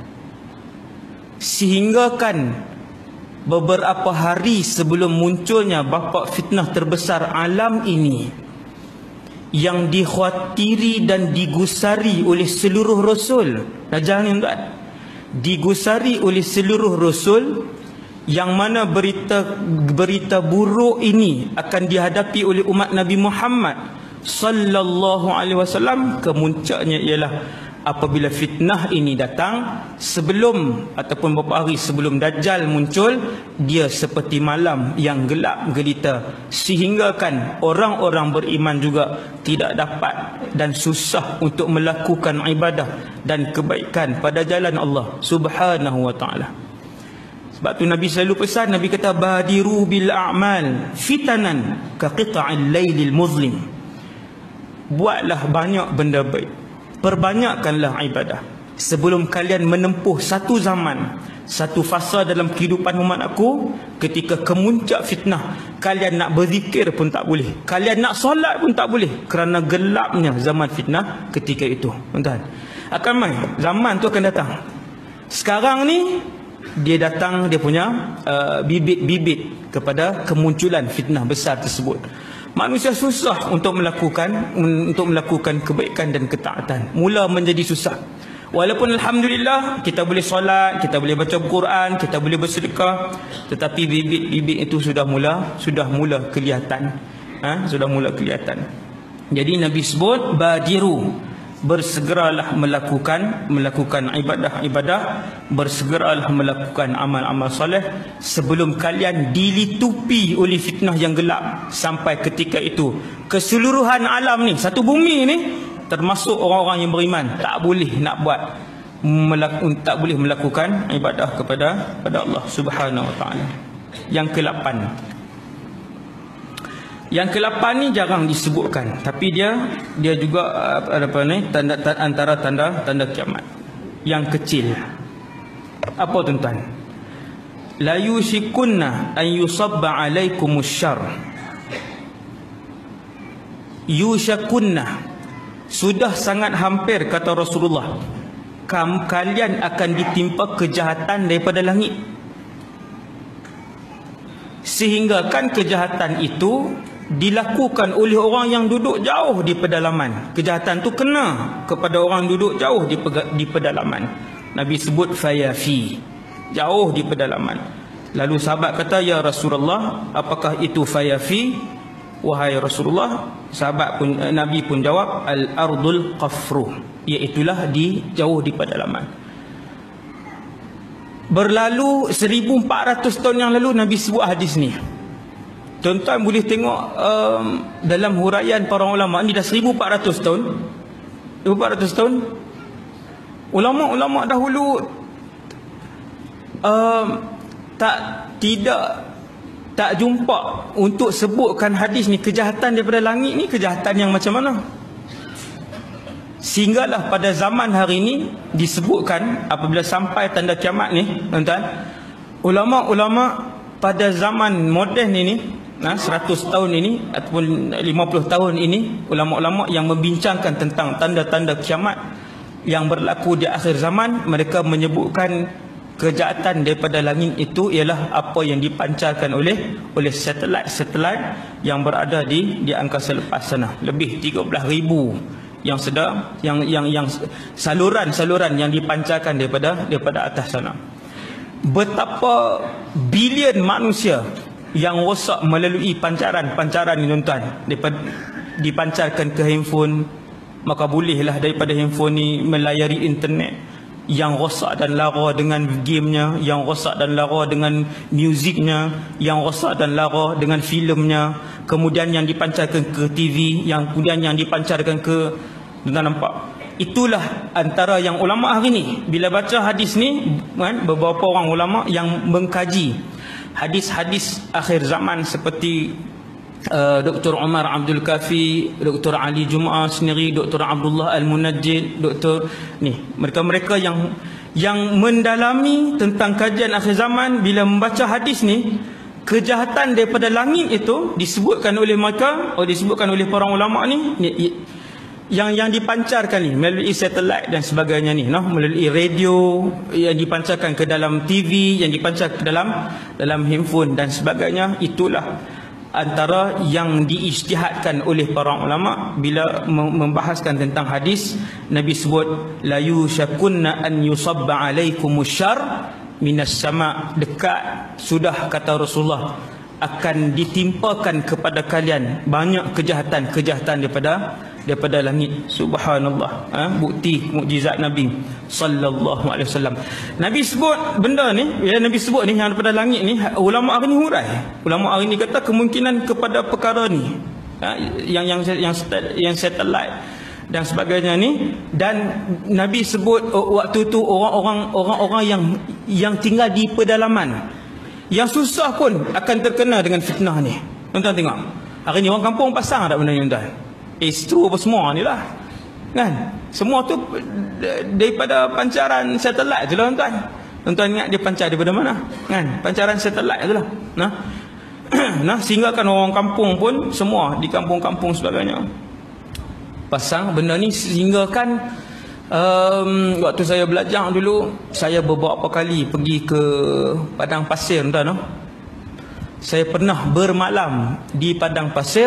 [SPEAKER 1] Sehingga kan beberapa hari sebelum munculnya bapa fitnah terbesar alam ini, yang dikhawatiri dan digusari oleh seluruh Rasul, Dajjal ni tuan, digusari oleh seluruh Rasul, yang mana berita berita buruk ini akan dihadapi oleh umat Nabi Muhammad sallallahu alaihi wasallam. Kemuncaknya ialah apabila fitnah ini datang sebelum ataupun beberapa hari sebelum Dajjal muncul, dia seperti malam yang gelap gelita, sehingga kan orang-orang beriman juga tidak dapat dan susah untuk melakukan ibadah dan kebaikan pada jalan Allah Subhanahu wa taala. Sebab tu Nabi selalu pesan, Nabi kata badiru bil a'mal fitanan ka qita'il lailil muzlim. Buatlah banyak benda baik, perbanyakkanlah ibadah sebelum kalian menempuh satu zaman, satu fasa dalam kehidupan umat aku, ketika kemuncak fitnah, kalian nak berzikir pun tak boleh, kalian nak solat pun tak boleh, kerana gelapnya zaman fitnah ketika itu. Tuan-tuan, akan mai zaman tu akan datang. Sekarang ni dia datang, dia punya uh, bibit-bibit kepada kemunculan fitnah besar tersebut. Manusia susah untuk melakukan untuk melakukan kebaikan dan ketaatan. Mula menjadi susah. Walaupun alhamdulillah kita boleh solat, kita boleh baca Al-Quran, kita boleh bersedekah, tetapi bibit-bibit itu sudah mula sudah mula kelihatan. Ha? Sudah mula kelihatan. Jadi Nabi sebut badiru, bersegeralah melakukan melakukan ibadah-ibadah, bersegeralah melakukan amal-amal soleh sebelum kalian dilitupi oleh fitnah yang gelap. Sampai ketika itu keseluruhan alam ni, satu bumi ni, termasuk orang-orang yang beriman, tak boleh nak buat melaku, tak boleh melakukan ibadah kepada pada Allah Subhanahu wa taala. Yang ke-lapan, yang ke-lapan ni jarang disebutkan, tapi dia dia juga apa ni, tanda, tanda antara tanda tanda kiamat. Yang kecil apa tuan-tuan? La yushikunna an yusabba alaikumus syarr. Yushakunna, sudah sangat hampir kata Rasulullah, kam kalian akan ditimpa kejahatan daripada langit. Sehingga kan kejahatan itu dilakukan oleh orang yang duduk jauh di pedalaman. Kejahatan tu kena kepada orang duduk jauh di, di pedalaman. Nabi sebut fayafi, jauh di pedalaman. Lalu sahabat kata, ya Rasulullah, apakah itu fayafi? Wahai Rasulullah, sahabat pun, Nabi pun jawab, al-ardul qafruh, iaitulah di jauh di pedalaman. Berlalu seribu empat ratus tahun yang lalu Nabi sebut hadis ni. Tuan-tuan boleh tengok um, dalam huraian para ulama ni dah seribu empat ratus tahun. seribu empat ratus tahun. Ulama-ulama dahulu um, tak tidak tak jumpa untuk sebutkan hadis ni, kejahatan daripada langit ni kejahatan yang macam mana. Sehinggalah pada zaman hari ini disebutkan apabila sampai tanda kiamat ni, tuan-tuan, ulama-ulama pada zaman moden ini, nah, seratus tahun ini ataupun lima puluh tahun ini, ulama-ulama yang membincangkan tentang tanda-tanda kiamat yang berlaku di akhir zaman, mereka menyebutkan kejahatan daripada langit itu ialah apa yang dipancarkan oleh oleh satelit-satelit yang berada di di angkasa lepas sana. Lebih tiga belas ribu yang sedang yang yang yang saluran-saluran yang dipancarkan daripada daripada atas sana. Betapa bilion manusia yang rosak melalui pancaran-pancaran ini, tuan-tuan, dipancarkan ke handphone, maka bolehlah daripada handphone ni melayari internet. Yang rosak dan lara dengan gamenya, yang rosak dan lara dengan muziknya, yang rosak dan lara dengan filmnya, kemudian yang dipancarkan ke T V, yang kemudian yang dipancarkan ke, tuan-tuan nampak? Itulah antara yang ulama hari ni bila baca hadis ni, kan, beberapa orang ulama yang mengkaji hadis-hadis akhir zaman seperti uh, Doktor Umar Abdul Kafi, Doktor Ali Jumaah sendiri, Doktor Abdullah Al-Munajjid, Doktor ni, mereka-mereka yang yang mendalami tentang kajian akhir zaman. Bila membaca hadis ni, kejahatan daripada langit itu disebutkan oleh mereka, atau disebutkan oleh para ulama ni, ni yang yang dipancarkan ni melalui satelit dan sebagainya ni, noh, melalui radio yang dipancarkan ke dalam T V, yang dipancar ke dalam dalam handphone dan sebagainya. Itulah antara yang diijtihadkan oleh para ulama bila membahaskan tentang hadis. Nabi sebut la yushakunna an yusabba alaikumus syarr minas sama, dekat sudah kata Rasulullah akan ditimpakan kepada kalian banyak kejahatan-kejahatan daripada daripada langit. Subhanallah, ha? Bukti mukjizat Nabi sallallahu alaihi wasallam. Nabi sebut benda ni, bila Nabi sebut ni yang daripada langit ni, ulama hari ni hurai. Ulama hari ni kata kemungkinan kepada perkara ni, ha? yang yang yang yang satelit dan sebagainya ni. Dan Nabi sebut waktu tu orang-orang orang-orang yang yang tinggal di pedalaman, yang susah pun akan terkena dengan fitnah ni. Tuan-tuan tengok, hari ni orang kampung pasang tak benda ni, tuan? Astro apa semua ni lah, kan? Semua tu daripada pancaran satelit tu lah, tuan-tuan. Tuan-tuan ingat dia pancar daripada mana? Kan? Pancaran satelit tu lah. Nah, nah, sehingga kan orang kampung pun semua di kampung-kampung sebagainya pasang benda ni. Sehingga kan um, waktu saya belajar dulu, saya beberapa kali pergi ke padang pasir, tuan-tuan, no? Saya pernah bermalam di padang pasir.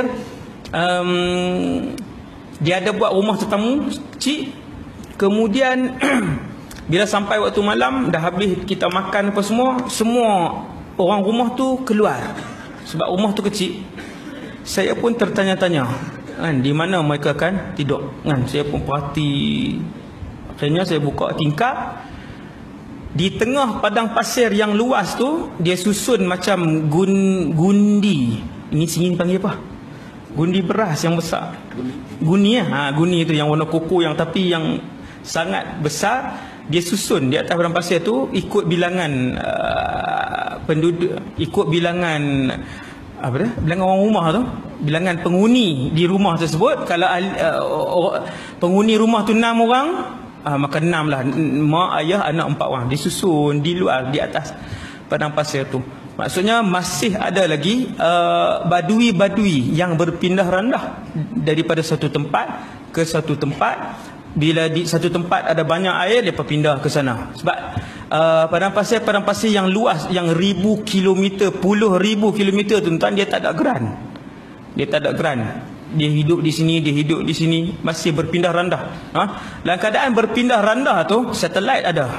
[SPEAKER 1] Um, dia ada buat rumah tetamu kecil. Kemudian bila sampai waktu malam, dah habis kita makan apa semua, semua orang rumah tu keluar sebab rumah tu kecil. Saya pun tertanya-tanya, kan, di mana mereka akan tidur, kan? Saya pun perhati. Akhirnya saya buka tingkap. Di tengah padang pasir yang luas tu, dia susun macam gun, gundi. Ini sini panggil apa? Gundi beras yang besar. Guni ya, ha, guni itu yang warna koko, yang tapi yang sangat besar. Dia susun di atas padang pasir tu ikut bilangan uh, penduduk, ikut bilangan apa dia? Bilangan orang rumah tu, bilangan penghuni di rumah tersebut. Kalau uh, penghuni rumah tu enam orang, uh, maka enam lah, mak, ayah, anak, empat orang. Disusun di luar di atas padang pasir tu. Maksudnya masih ada lagi uh, badui-badui yang berpindah randah daripada satu tempat ke satu tempat. Bila di satu tempat ada banyak air, mereka pindah ke sana. Sebab uh, padang pasir padang pasir yang luas, yang ribu kilometer, puluh ribu kilometer tu, tuan, dia tak ada geran. Dia tak ada geran. Dia hidup di sini, dia hidup di sini, masih berpindah randah. Ha? Dalam keadaan berpindah randah tu, satelit ada.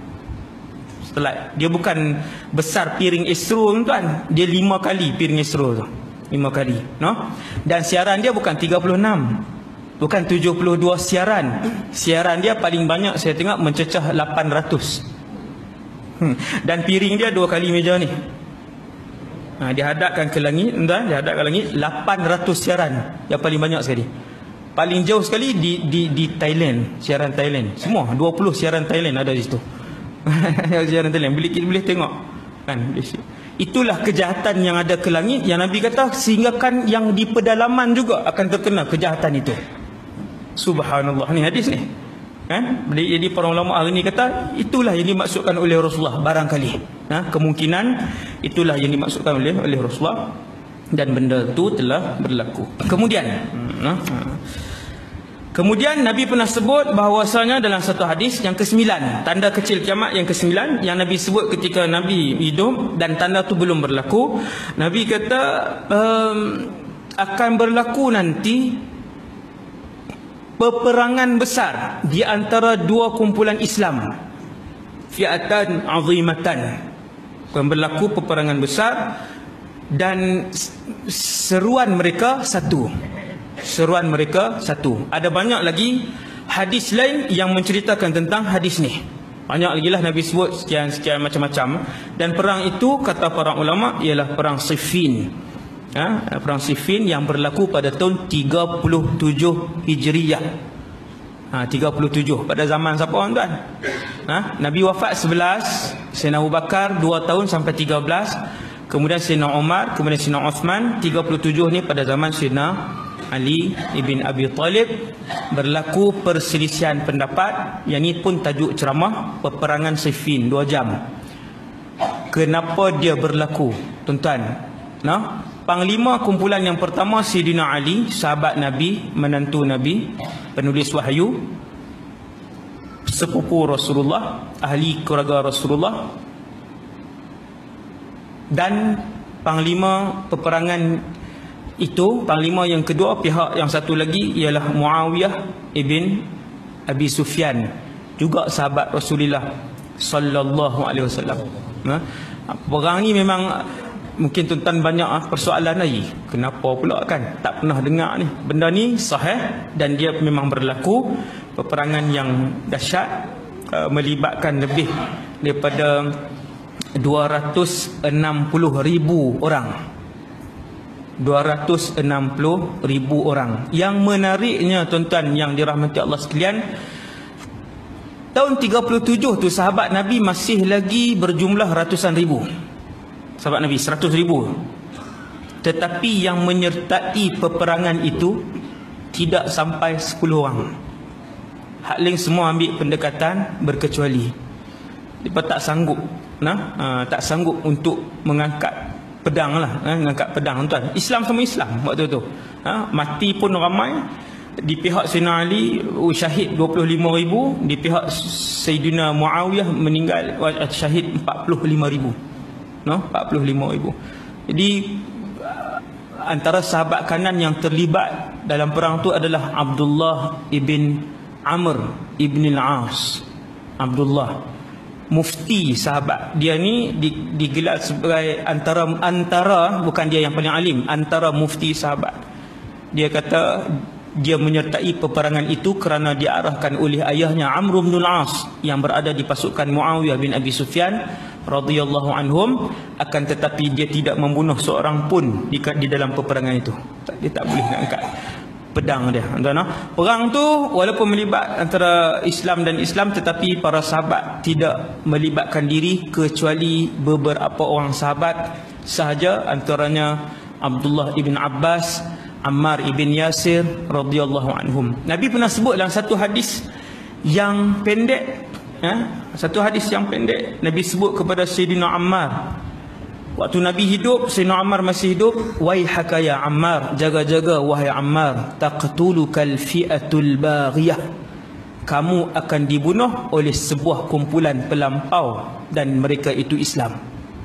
[SPEAKER 1] Satelit. Dia bukan besar piring Astro, tuan. Dia lima kali piring Astro tu. Lima kali, no? Dan siaran dia bukan tiga puluh enam, bukan tujuh puluh dua siaran. Siaran dia paling banyak saya tengok mencecah lapan ratus. Hmm. Dan piring dia dua kali meja ni. Ha, dia hadapkan ke langit, tuan, dia hadap ke langit lapan ratus siaran. Yang paling banyak sekali. Paling jauh sekali di di di Thailand, siaran Thailand. Semua dua puluh siaran Thailand ada di situ. Siaran Thailand boleh kita boleh tengok, kan? Itulah kejahatan yang ada ke langit, yang Nabi kata sehinggakan yang di pedalaman juga akan terkena kejahatan itu. Subhanallah, ni hadis ni, kan? Jadi para ulama hari ni kata itulah yang dimaksudkan oleh Rasulullah barangkali. Ha? Kemungkinan itulah yang dimaksudkan oleh oleh Rasulullah, dan benda itu telah berlaku. Kemudian, ha? Kemudian Nabi pernah sebut bahawasanya dalam satu hadis yang kesembilan, tanda kecil kiamat yang kesembilan yang Nabi sebut ketika Nabi hidup dan tanda tu belum berlaku. Nabi kata um, akan berlaku nanti peperangan besar di antara dua kumpulan Islam. Fi'atan azimatan. Akan berlaku peperangan besar dan seruan mereka satu. Seruan mereka satu. Ada banyak lagi hadis lain yang menceritakan tentang hadis ni. Banyak lagi lah Nabi sebut sekian-sekian macam-macam. Dan perang itu kata para ulama ialah perang Siffin. Ha? Perang Siffin yang berlaku pada tahun tiga puluh tujuh Hijriyah. Ha, tiga puluh tujuh pada zaman siapa, tuan? Ha? Nabi wafat sebelas, Sayyidina Abu Bakar dua tahun sampai tiga belas. kemudian Sayyidina Umar, kemudian Sayyidina Uthman. Tiga puluh tujuh ni pada zaman Sayyidina Ali ibn Abi Talib berlaku perselisihan pendapat. Yang ni pun tajuk ceramah, peperangan Siffin, dua jam. Kenapa dia berlaku, tuan-tuan? Nah, panglima kumpulan yang pertama Sayyidina Ali, sahabat Nabi, menantu Nabi, penulis wahyu, sepupu Rasulullah, ahli keluarga Rasulullah. Dan panglima peperangan itu, panglima yang kedua, pihak yang satu lagi ialah Muawiyah ibn Abi Sufyan, juga sahabat Rasulullah sallallahu alaihi wasallam. Nah, perang ni memang mungkin tuan-tuan banyak persoalan lagi. Kenapa pula kan? Tak pernah dengar ni. Benda ni sahih dan dia memang berlaku. Peperangan yang dahsyat, uh, melibatkan lebih daripada dua ratus enam puluh ribu orang. dua ratus enam puluh ribu orang. Yang menariknya tuan-tuan yang dirahmati Allah sekalian, tahun tiga puluh tujuh tu sahabat Nabi masih lagi berjumlah ratusan ribu. Sahabat Nabi seratus ribu. Tetapi yang menyertai peperangan itu tidak sampai sepuluh orang. Hak lain semua ambil pendekatan berkecuali. Mereka tak sanggup, nah, uh, tak sanggup untuk mengangkat pedang lah, eh, mengangkat pedang tuan. Islam semua Islam waktu tu. Ha, mati pun ramai. Di pihak Sayyidina Ali syahid dua puluh lima ribu, di pihak Sayyidina Muawiyah meninggal syahid empat puluh lima ribu. No, empat puluh lima ribu. Jadi antara sahabat kanan yang terlibat dalam perang tu adalah Abdullah ibn Amr ibn al-As. Abdullah, mufti sahabat. Dia ni digelar sebagai antara antara bukan dia yang paling alim, antara mufti sahabat. Dia kata dia menyertai peperangan itu kerana diarahkan oleh ayahnya Amr bin al-As yang berada di pasukan Muawiyah bin Abi Sufyan radhiyallahu anhum, akan tetapi dia tidak membunuh seorang pun di, di dalam peperangan itu. Dia tak boleh nak angkat pedang dia. Perang tu walaupun melibat antara Islam dan Islam, tetapi para sahabat tidak melibatkan diri kecuali beberapa orang sahabat sahaja, antaranya Abdullah ibn Abbas, Ammar ibn Yasir radhiyallahu anhum. Nabi pernah sebut dalam satu hadis yang pendek, ya, satu hadis yang pendek, Nabi sebut kepada Sayyidina Ammar, waktu Nabi hidup, Sayyidina Ammar masih hidup, waihaka ya Ammar, jaga-jaga wahai Ammar, taqtulukal fi'atul baghiyah, kamu akan dibunuh oleh sebuah kumpulan pelampau dan mereka itu Islam.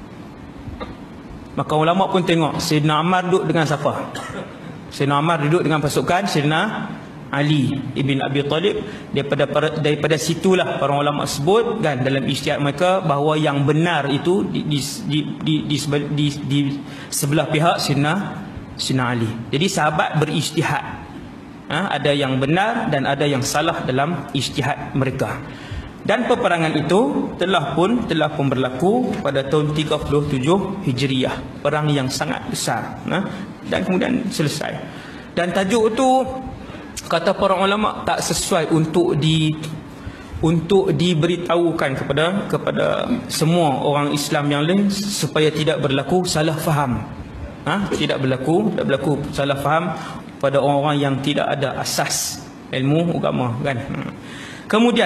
[SPEAKER 1] Maka ulama pun tengok Sayyidina Ammar duduk dengan siapa? Sayyidina Ammar duduk dengan pasukan Sayyidina Ali ibn Abi Talib. Daripada daripada situlah para ulama sebut kan dalam ijtihad mereka bahawa yang benar itu di di di di, di, di, di sebelah pihak Sayyidina Sayyidina Ali. Jadi sahabat berijtihad. Ha, ada yang benar dan ada yang salah dalam ijtihad mereka. Dan peperangan itu telah pun telah pun berlaku pada tahun tiga puluh tujuh Hijriah, perang yang sangat besar, nah, dan kemudian selesai. Dan tajuk itu kata para ulama tak sesuai untuk di untuk diberitahukan kepada kepada semua orang Islam yang lain supaya tidak berlaku salah faham. Ha? Tidak berlaku, tidak berlaku salah faham pada orang-orang yang tidak ada asas ilmu agama kan. Kemudian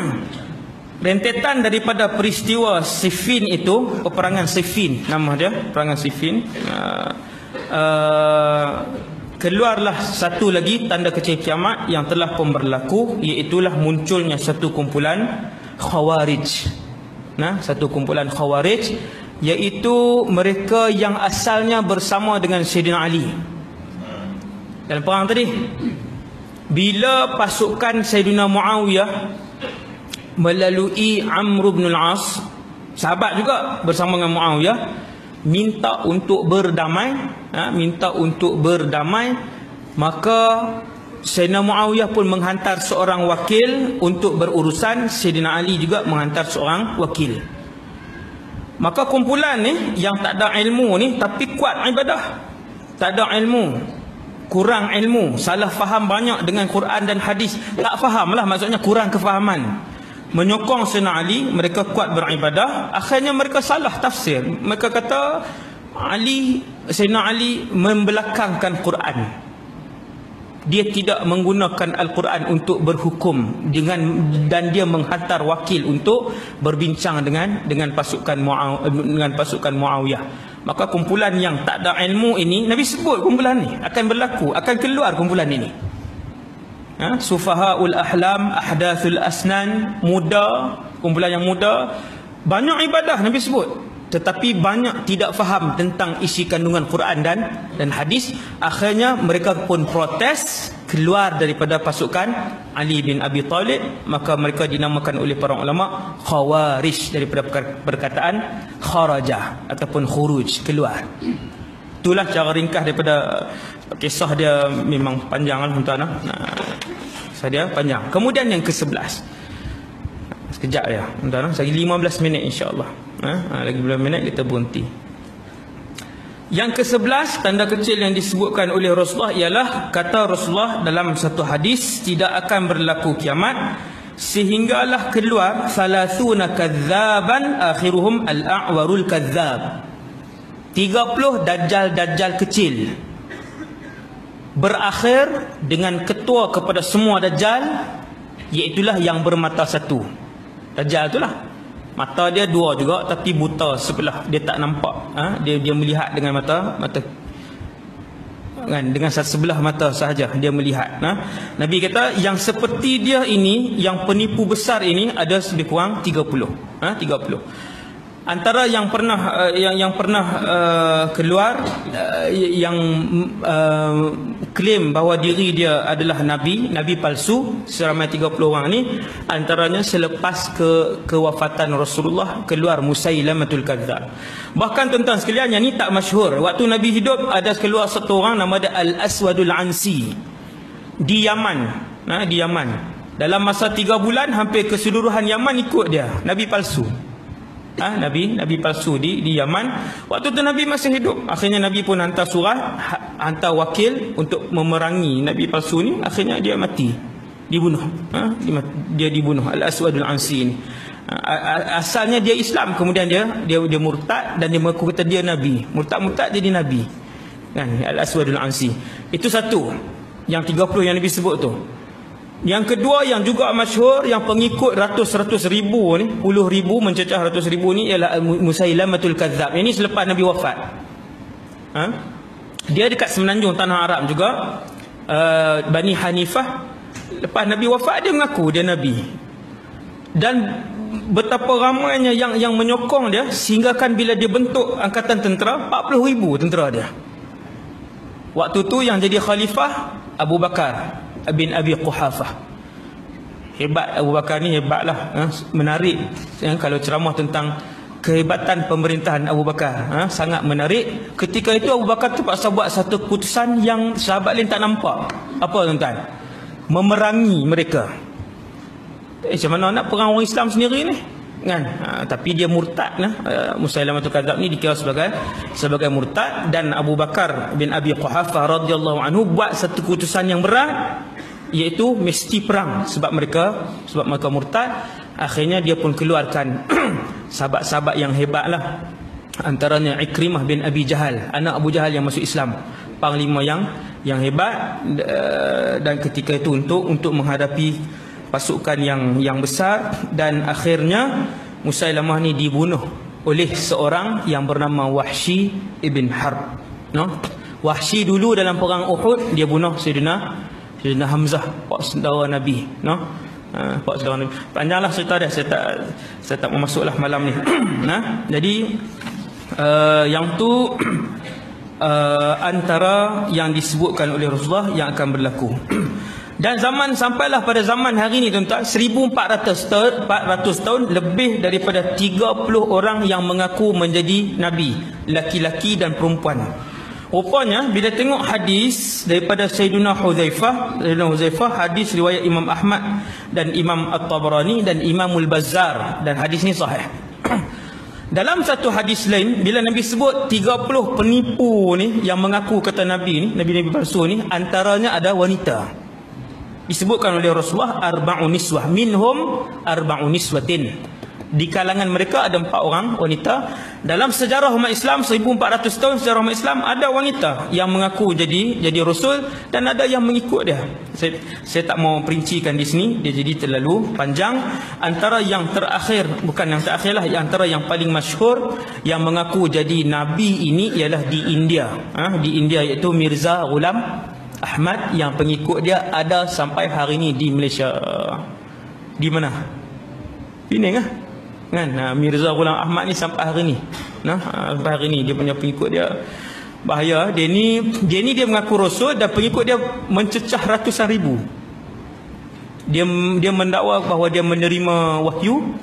[SPEAKER 1] rentetan daripada peristiwa Siffin itu, peperangan Siffin nama dia, peperangan Siffin, uh, uh, keluarlah satu lagi tanda kecil kiamat yang telah pun berlaku, iaitulah munculnya satu kumpulan Khawarij. Nah, satu kumpulan Khawarij, iaitu mereka yang asalnya bersama dengan Sayyidina Ali dalam perang tadi. Bila pasukan Sayyidina Muawiyah melalui Amr bin al-As, sahabat juga bersama dengan Muawiyah, minta untuk berdamai, ha, minta untuk berdamai, maka Sayyidina Muawiyah pun menghantar seorang wakil untuk berurusan. Sayyidina Ali juga menghantar seorang wakil. Maka kumpulan ni yang tak ada ilmu ni tapi kuat ibadah, tak ada ilmu, kurang ilmu, salah faham banyak dengan Quran dan hadis, tak faham lah, maksudnya kurang kefahaman, menyokong Sayyidina Ali. Mereka kuat beribadah, akhirnya mereka salah tafsir. Mereka kata Ali, Sayyidina Ali membelakangkan Quran. Dia tidak menggunakan Al-Quran untuk berhukum dengan, dan dia menghantar wakil untuk berbincang dengan dengan pasukan Muaw, dengan pasukan Muawiyah. Maka kumpulan yang tak ada ilmu ini, Nabi sebut kumpulan ni akan berlaku, akan keluar kumpulan ini. Ha? Sufahaul ahlam, ahdathul asnan, muda, kumpulan yang muda, banyak ibadah Nabi sebut, tetapi banyak tidak faham tentang isi kandungan Quran dan dan hadis. Akhirnya mereka pun protes, keluar daripada pasukan Ali bin Abi Talib. Maka mereka dinamakan oleh para ulama Khawarij, daripada perkataan kharaja ataupun khuruj, keluar. Itulah cara ringkas daripada kisah dia. Memang panjang lah tuan-tuan. Nah, kisah dia panjang. Kemudian yang ke sebelas, sekejap ya tuan-tuan, lagi lima belas minit insya-Allah. Ha, lagi beberapa minit kita berhenti. Yang ke sebelas, tanda kecil yang disebutkan oleh Rasulullah ialah, kata Rasulullah dalam satu hadis, tidak akan berlaku kiamat sehinggalah keluar thalathuna kadzaban akhiruhum al-a'warul kadzab. tiga puluh dajjal-dajjal kecil, berakhir dengan ketua kepada semua dajjal, iaitulah yang bermata satu. Dajjal itulah mata dia dua juga, tapi buta sebelah, dia tak nampak. Ha? Dia dia melihat dengan mata mata kan, dengan satu sebelah mata sahaja dia melihat. Ha? Nabi kata yang seperti dia ini, yang penipu besar ini, ada lebih kurang tiga puluh. Ha? tiga puluh. Antara yang pernah uh, yang yang pernah uh, keluar uh, yang uh, klaim bahawa diri dia adalah nabi, nabi palsu, seramai tiga puluh orang ni, antaranya selepas ke kewafatan Rasulullah keluar Musailamatul Kadzdzab. Bahkan tuan-tuan sekalian, yang ni tak masyhur. Waktu Nabi hidup ada keluar satu orang nama dia Al-Aswadul Ansi di Yaman. Nah, di Yaman. Dalam masa tiga bulan hampir keseluruhan Yaman ikut dia, nabi palsu. Ha, Nabi Nabi palsu di di Yaman. Waktu tu Nabi masih hidup. Akhirnya Nabi pun hantar surat, hantar wakil untuk memerangi Nabi palsu ni. Akhirnya dia mati, dibunuh. Ha, dia dibunuh, Al-Aswadul Ansi ni. Asalnya dia Islam, kemudian dia dia dia murtad dan dia mengaku kata dia Nabi. Murtad-murtad jadi Nabi. Kan, Al-Aswadul Ansi. Itu satu, yang tiga puluh yang Nabi sebut tu. Yang kedua yang juga masyhur, yang pengikut ratus-ratus ribu ni, puluh ribu mencecah ratus ribu ni, ialah Musailamatul Kadzdzab. Ini selepas Nabi wafat. Ha? Dia dekat semenanjung tanah Arab juga, uh, Bani Hanifah. Lepas Nabi wafat, dia mengaku dia Nabi. Dan betapa ramainya yang yang menyokong dia, sehinggakan bila dia bentuk angkatan tentera, empat puluh ribu tentera dia. Waktu tu yang jadi khalifah Abu Bakar bin Abi Quhafah. Hebat Abu Bakar ni, hebatlah, ha? Menarik, ya? Kalau ceramah tentang kehebatan pemerintahan Abu Bakar, ha? Sangat menarik. Ketika itu Abu Bakar terpaksa buat satu keputusan yang sahabat lain tak nampak. Apa tuan-tuan? Memerangi mereka. Eh, macam mana nak perang orang Islam sendiri ni? Kan? Ha, tapi dia murtad, nah. Uh, Musailamatul Kadzdzab ni dikira sebagai sebagai murtad, dan Abu Bakar bin Abi Quhafah radhiyallahu anhu buat satu keputusan yang berat, iaitu mesti perang sebab mereka sebab mereka murtad. Akhirnya dia pun keluarkan sahabat-sahabat yang hebatlah. Antaranya Ikrimah bin Abi Jahal, anak Abu Jahal yang masuk Islam, panglima yang yang hebat, uh, dan ketika itu untuk untuk menghadapi pasukan yang yang besar. Dan akhirnya Musailamah ni dibunuh oleh seorang yang bernama Wahsy ibn Harb. No? Wahsy dulu dalam perang Uhud dia bunuh Sayyidina Sayyidina Hamzah, pak saudara Nabi. No? Ha, pak saudara Nabi. Panjanglah cerita dia, saya tak saya tak mau masuklah malam ni. Nah, jadi uh, yang tu uh, antara yang disebutkan oleh Rasulullah yang akan berlaku. Dan zaman sampailah pada zaman hari ni tuan-tuan, seribu empat ratus tahun, empat ratus tahun, lebih daripada tiga puluh orang yang mengaku menjadi Nabi, laki-laki dan perempuan. Rupanya bila tengok hadis daripada Sayyidina Hudzaifah, Sayyidina Hudzaifah, hadis riwayat Imam Ahmad dan Imam At-Tabarani dan Imamul Bazzar, dan hadis ni sahih. Dalam satu hadis lain, bila Nabi sebut tiga puluh penipu ni yang mengaku kata Nabi ni, Nabi-Nabi palsu ni, antaranya ada wanita. Disebutkan oleh Rasulullah arba'un niswah minhum arba'un niswatin. Di kalangan mereka ada empat orang wanita. Dalam sejarah umat Islam seribu empat ratus tahun sejarah umat Islam, ada wanita yang mengaku jadi jadi rasul dan ada yang mengikut dia. Saya, saya tak mau perincikan di sini, dia jadi terlalu panjang. Antara yang terakhir, bukan yang terakhir lah, antara yang paling masyhur yang mengaku jadi nabi ini ialah di India. Ha, di India, iaitu Mirza Ghulam Ahmad, yang pengikut dia ada sampai hari ini di Malaysia. Di mana? Penang ah. Kan, nah, Mirza Ghulam Ahmad ni sampai hari ni, nah, sampai hari ni dia punya pengikut dia bahaya. Dia ni dia ni dia mengaku rasul dan pengikut dia mencecah ratusan ribu. Dia dia mendakwa bahawa dia menerima wahyu.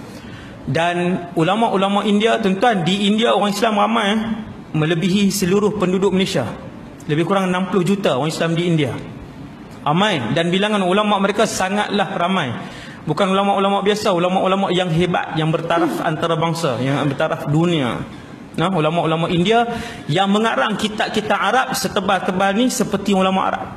[SPEAKER 1] Dan ulama-ulama India, tuan-tuan, di India orang Islam ramai, eh, melebihi seluruh penduduk Malaysia. Lebih kurang enam puluh juta orang Islam di India. Ramai, dan bilangan ulama mereka sangatlah ramai. Bukan ulama-ulama biasa, ulama-ulama yang hebat, yang bertaraf antarabangsa, yang bertaraf dunia. Nah, ulama-ulama India yang mengarang kitab-kitab Arab setebal-tebal ni seperti ulama Arab.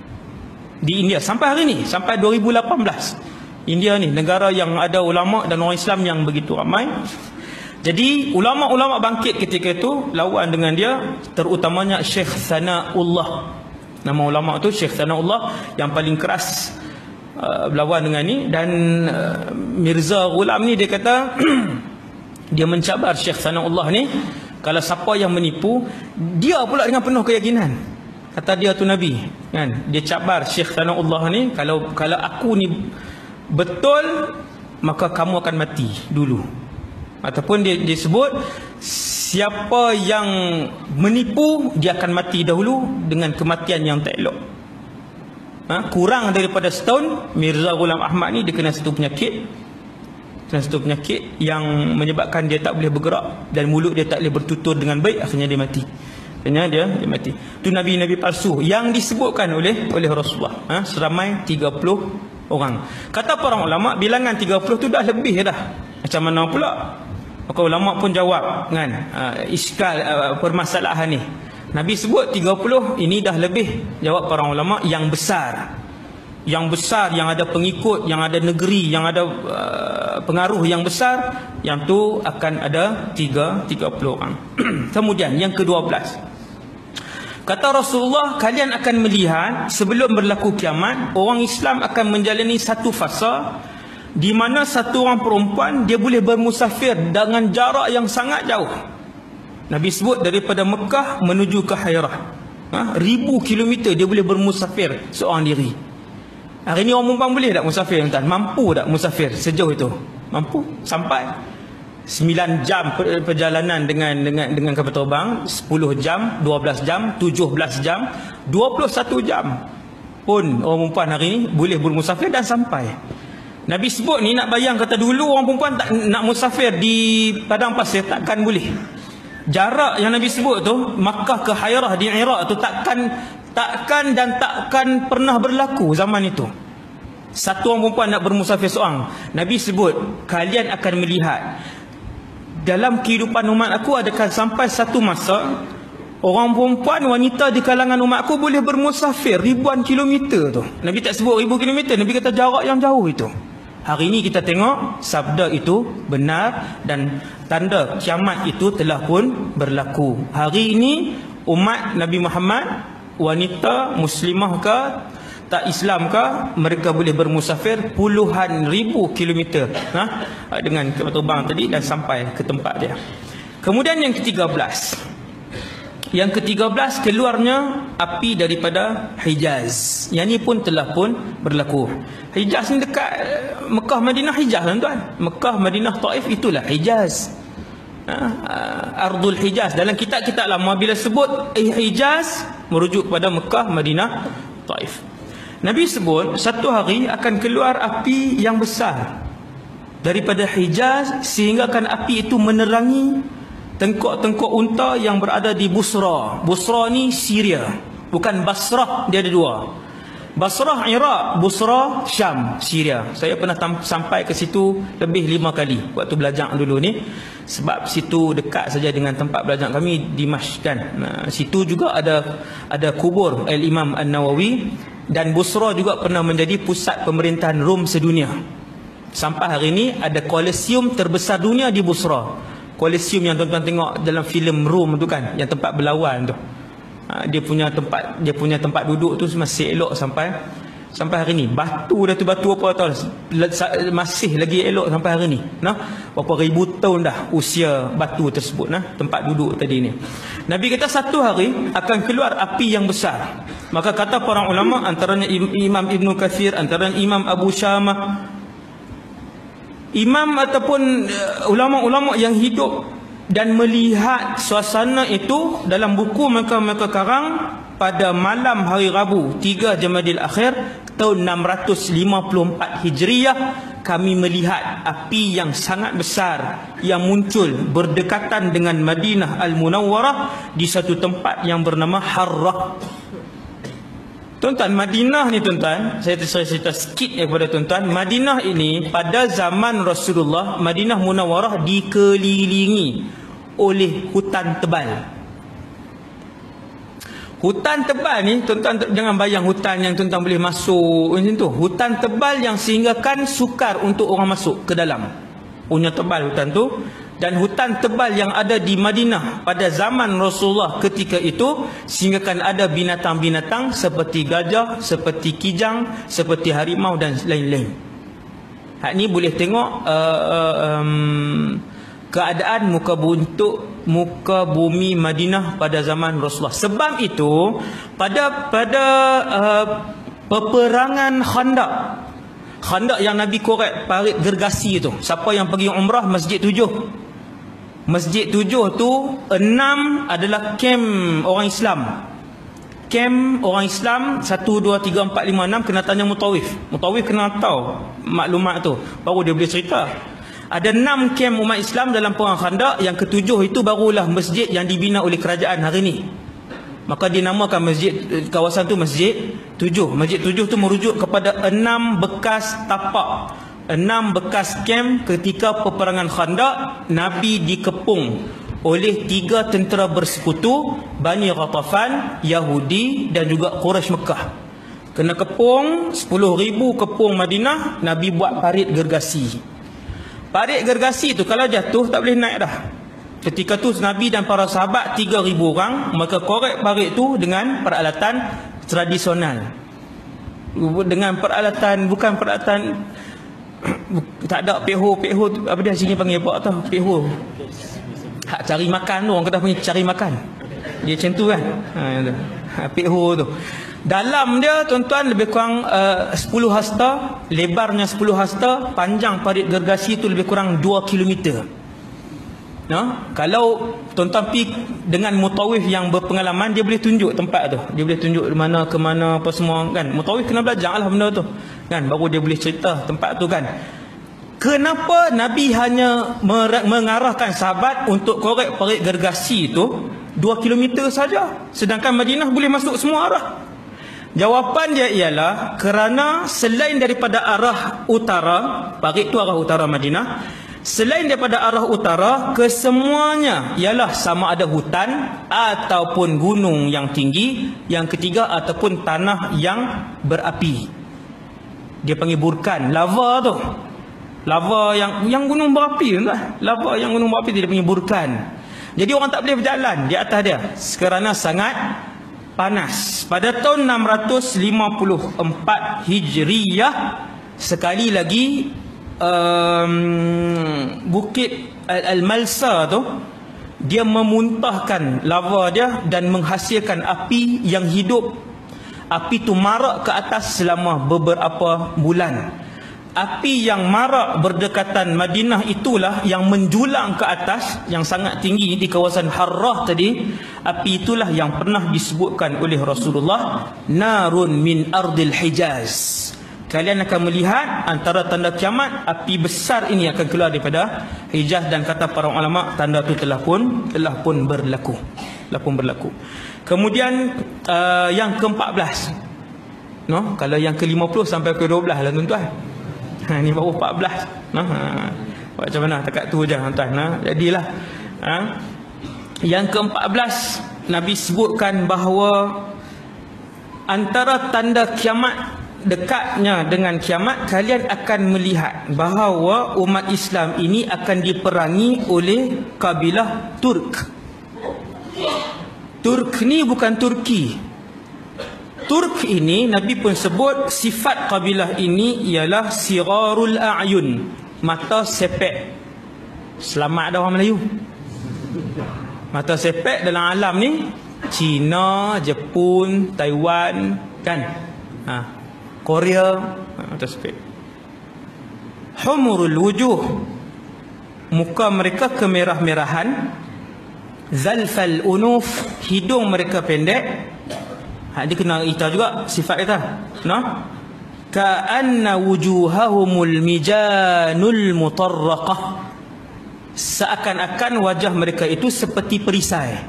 [SPEAKER 1] Di India sampai hari ni, sampai dua ribu lapan belas. India ni negara yang ada ulama dan orang Islam yang begitu ramai. Jadi ulama-ulama bangkit ketika itu lawan dengan dia, terutamanya Syekh Sanaullah. Nama ulama tu Syekh Sanaullah yang paling keras Uh, berlawan dengan ni. Dan uh, Mirza Ghulam ni dia kata dia mencabar Syekh Sanaullah ni, kalau siapa yang menipu dia pula dengan penuh keyakinan kata dia tu Nabi, kan. Dia cabar Syekh Sanaullah ni, kalau kalau aku ni betul maka kamu akan mati dulu. Ataupun dia, dia sebut siapa yang menipu dia akan mati dahulu dengan kematian yang tak elok. Ha, kurang daripada setahun Mirza Ghulam Ahmad ni dia kena satu penyakit, kena satu penyakit yang menyebabkan dia tak boleh bergerak dan mulut dia tak boleh bertutur dengan baik. Akhirnya dia mati. Akhirnya dia, dia mati. Itu nabi-nabi palsu yang disebutkan oleh oleh Rasulullah, ha, seramai tiga puluh orang. Kata para ulama, bilangan tiga puluh tu dah lebih dah. Macam mana pula? Maka ulama pun jawab, kan, uh, iskal uh, permasalahan ni. Nabi sebut tiga puluh, ini dah lebih. Jawab para ulama, yang besar. Yang besar, yang ada pengikut, yang ada negeri, yang ada uh, pengaruh yang besar, yang tu akan ada tiga puluh orang. Kemudian yang kedua belas, kata Rasulullah, kalian akan melihat sebelum berlaku kiamat, orang Islam akan menjalani satu fasa di mana satu orang perempuan dia boleh bermusafir dengan jarak yang sangat jauh. Nabi sebut daripada Mekah menuju ke Hairah, ha, ribu kilometer dia boleh bermusafir seorang diri. Hari ni orang perempuan boleh tak musafir, tuan? Mampu tak musafir sejauh itu? Mampu. Sampai sembilan jam perjalanan dengan dengan dengan kapal terbang, sepuluh jam, dua belas jam, tujuh belas jam, dua puluh satu jam pun orang perempuan hari ni boleh bermusafir dan sampai. Nabi sebut ni, nak bayang, kata dulu orang perempuan tak nak musafir di padang pasir takkan boleh. Jarak yang Nabi sebut tu, Makkah ke Hairah di Iraq tu, takkan takkan dan takkan pernah berlaku zaman itu. Satu orang perempuan nak bermusafir seorang. Nabi sebut, kalian akan melihat dalam kehidupan umat aku akan sampai satu masa orang perempuan, wanita di kalangan umat aku boleh bermusafir ribuan kilometer tu. Nabi tak sebut ribu kilometer, Nabi kata jarak yang jauh itu. Hari ini kita tengok sabda itu benar dan tanda kiamat itu telah pun berlaku. Hari ini umat Nabi Muhammad, wanita muslimah ke tak Islam ke, mereka boleh bermusafir puluhan ribu kilometer, ha, dengan kapal terbang tadi dan sampai ke tempat dia. Kemudian yang ketiga belas, Yang ketiga belas, keluarnya api daripada Hijaz. Yang ini pun telah pun berlaku. Hijaz ni dekat Mekah, Madinah, Hijaz, tuan-tuan. Mekah, Madinah, Taif, itulah Hijaz. Ha, Ardul Hijaz. Dalam kitab-kitab lama bila sebut Hijaz merujuk kepada Mekah, Madinah, Taif. Nabi sebut satu hari akan keluar api yang besar daripada Hijaz, sehingga akan api itu menerangi tengkok-tengkok unta yang berada di Busra. Busra ni Syria, bukan Basrah, dia ada dua. Basrah Iraq, Busra Syam, Syria. Saya pernah sampai ke situ lebih lima kali waktu belajar dulu ni, sebab situ dekat saja dengan tempat belajar kami, Dimashq, kan. Nah, situ juga ada ada kubur Al-Imam An-Nawawi, dan Busra juga pernah menjadi pusat pemerintahan Rom sedunia. Sampai hari ini ada kolosium terbesar dunia di Busra. Kolosium yang tuan-tuan tengok dalam filem Rom tu kan, yang tempat berlawan tu. Ha, dia punya tempat dia punya tempat duduk tu masih elok sampai sampai hari ni. Batu dah tu, batu apa tahu, masih lagi elok sampai hari ni. Nah, berapa ribu tahun dah usia batu tersebut, nah, tempat duduk tadi ni. Nabi kata satu hari akan keluar api yang besar. Maka kata para ulama, antaranya Imam Ibn Kathir, antaranya Imam Abu Syamah, imam ataupun ulama-ulama yang hidup dan melihat suasana itu dalam buku mereka-mereka karang pada malam hari Rabu tiga Jamadil Akhir tahun enam ratus lima puluh empat Hijriah, kami melihat api yang sangat besar yang muncul berdekatan dengan Madinah Al-Munawwarah di satu tempat yang bernama Harrah. Tuan-tuan, Madinah ni tuan-tuan, saya cerita sikit kepada tuan-tuan. Madinah ini pada zaman Rasulullah, Madinah Munawwarah dikelilingi oleh hutan tebal. Hutan tebal ni, tuan-tuan jangan bayang hutan yang tuan-tuan boleh masuk macam tu. Hutan tebal yang sehinggakan sukar untuk orang masuk ke dalam. Punya tebal hutan tu. Dan hutan tebal yang ada di Madinah pada zaman Rasulullah ketika itu sehinggakan ada binatang-binatang seperti gajah, seperti kijang, seperti harimau dan lain-lain. Hak ni boleh tengok uh, uh, um, keadaan muka buntuk muka bumi Madinah pada zaman Rasulullah. Sebab itu pada pada uh, peperangan Khandaq, Khandaq yang Nabi korek parit gergasi tu, siapa yang pergi umrah Masjid Tujuh, Masjid Tujuh tu enam adalah kem orang Islam. Kem orang Islam satu, dua, tiga, empat, lima, enam kena tanya mutawif. Mutawif kena tahu maklumat tu, baru dia boleh cerita. Ada enam kem umat Islam dalam perang Khandaq. Yang ketujuh itu barulah masjid yang dibina oleh kerajaan hari ini. Maka dinamakan masjid, kawasan tu Masjid Tujuh. Masjid Tujuh tu merujuk kepada enam bekas tapak, enam bekas kem ketika peperangan Khandaq. Nabi dikepung oleh tiga tentera bersekutu, Bani Ghatafan, Yahudi dan juga Quraisy Mekah. Kena kepung sepuluh ribu kepung Madinah. Nabi buat parit gergasi. Parit gergasi tu kalau jatuh tak boleh naik dah. Ketika tu Nabi dan para sahabat tiga ribu orang, maka korek parit tu dengan peralatan tradisional. Dengan peralatan, bukan peralatan, tak ada peho, peho apa dia sini panggil apa tau, peho. Hak cari makan tu, orang kata panggil cari makan. Dia macam tu kan. Ha, ha peho tu. Dalam dia tuan-tuan lebih kurang uh, sepuluh hasta, lebarnya sepuluh hasta, panjang parit gergasi tu lebih kurang dua kilometer. Nah, kalau tuan-tuan pergi dengan mutawif yang berpengalaman, dia boleh tunjuk tempat tu. Dia boleh tunjuk mana ke mana apa semua kan. Mutawif kena belajar lah benda tu. Kan, baru dia boleh cerita tempat tu kan. Kenapa Nabi hanya mengarahkan sahabat untuk korek parit gergasi tu dua kilometer saja, sedangkan Madinah boleh masuk semua arah? Jawapan dia ialah kerana selain daripada arah utara, parit tu arah utara Madinah, selain daripada arah utara, kesemuanya ialah sama ada hutan ataupun gunung yang tinggi, yang ketiga ataupun tanah yang berapi. Dia panggil burkan, lava tu. Lava yang yang gunung berapi lah. Lava yang gunung berapi dia panggil burkan. Jadi orang tak boleh berjalan di atas dia kerana sangat panas. Pada tahun enam ratus lima puluh empat Hijriyah, sekali lagi um, Bukit Al-Malsa tu dia memuntahkan lava dia dan menghasilkan api yang hidup. Api tu marak ke atas selama beberapa bulan. Api yang marak berdekatan Madinah itulah yang menjulang ke atas, yang sangat tinggi di kawasan Harrah tadi. Api itulah yang pernah disebutkan oleh Rasulullah, narun min ardil Hijaz. Kalian akan melihat antara tanda kiamat, api besar ini akan keluar daripada Hijaz, dan kata para ulama tanda itu telah pun telah pun berlaku. Telah pun berlaku. Kemudian uh, yang ke empat belas. No, kalau yang ke lima puluh sampai ke dua belas lah tuan-tuan. Ha, ni baru empat belas. Nah, ha, macam mana? Takat tu je tuan-tuan. Nah, jadilah. Ha, yang ke empat belas Nabi sebutkan bahawa antara tanda kiamat dekatnya dengan kiamat, kalian akan melihat bahawa umat Islam ini akan diperangi oleh kabilah Turk. Turk ni bukan Turki. Turk ini Nabi pun sebut sifat kabilah ini ialah sirarul a'yun, mata sepek. Selamat dah orang Melayu. Mata sepek dalam alam ni China, Jepun, Taiwan, kan? Ha, Korea, mata sepek. Humurul wujuh, muka mereka kemerah-merahan. Zalfal unuf, hidung mereka pendek. Ha, dia kena kita juga sifat kita. No? Ka'anna wujuhahumul mijanul mutarraqah, seakan-akan wajah mereka itu seperti perisai,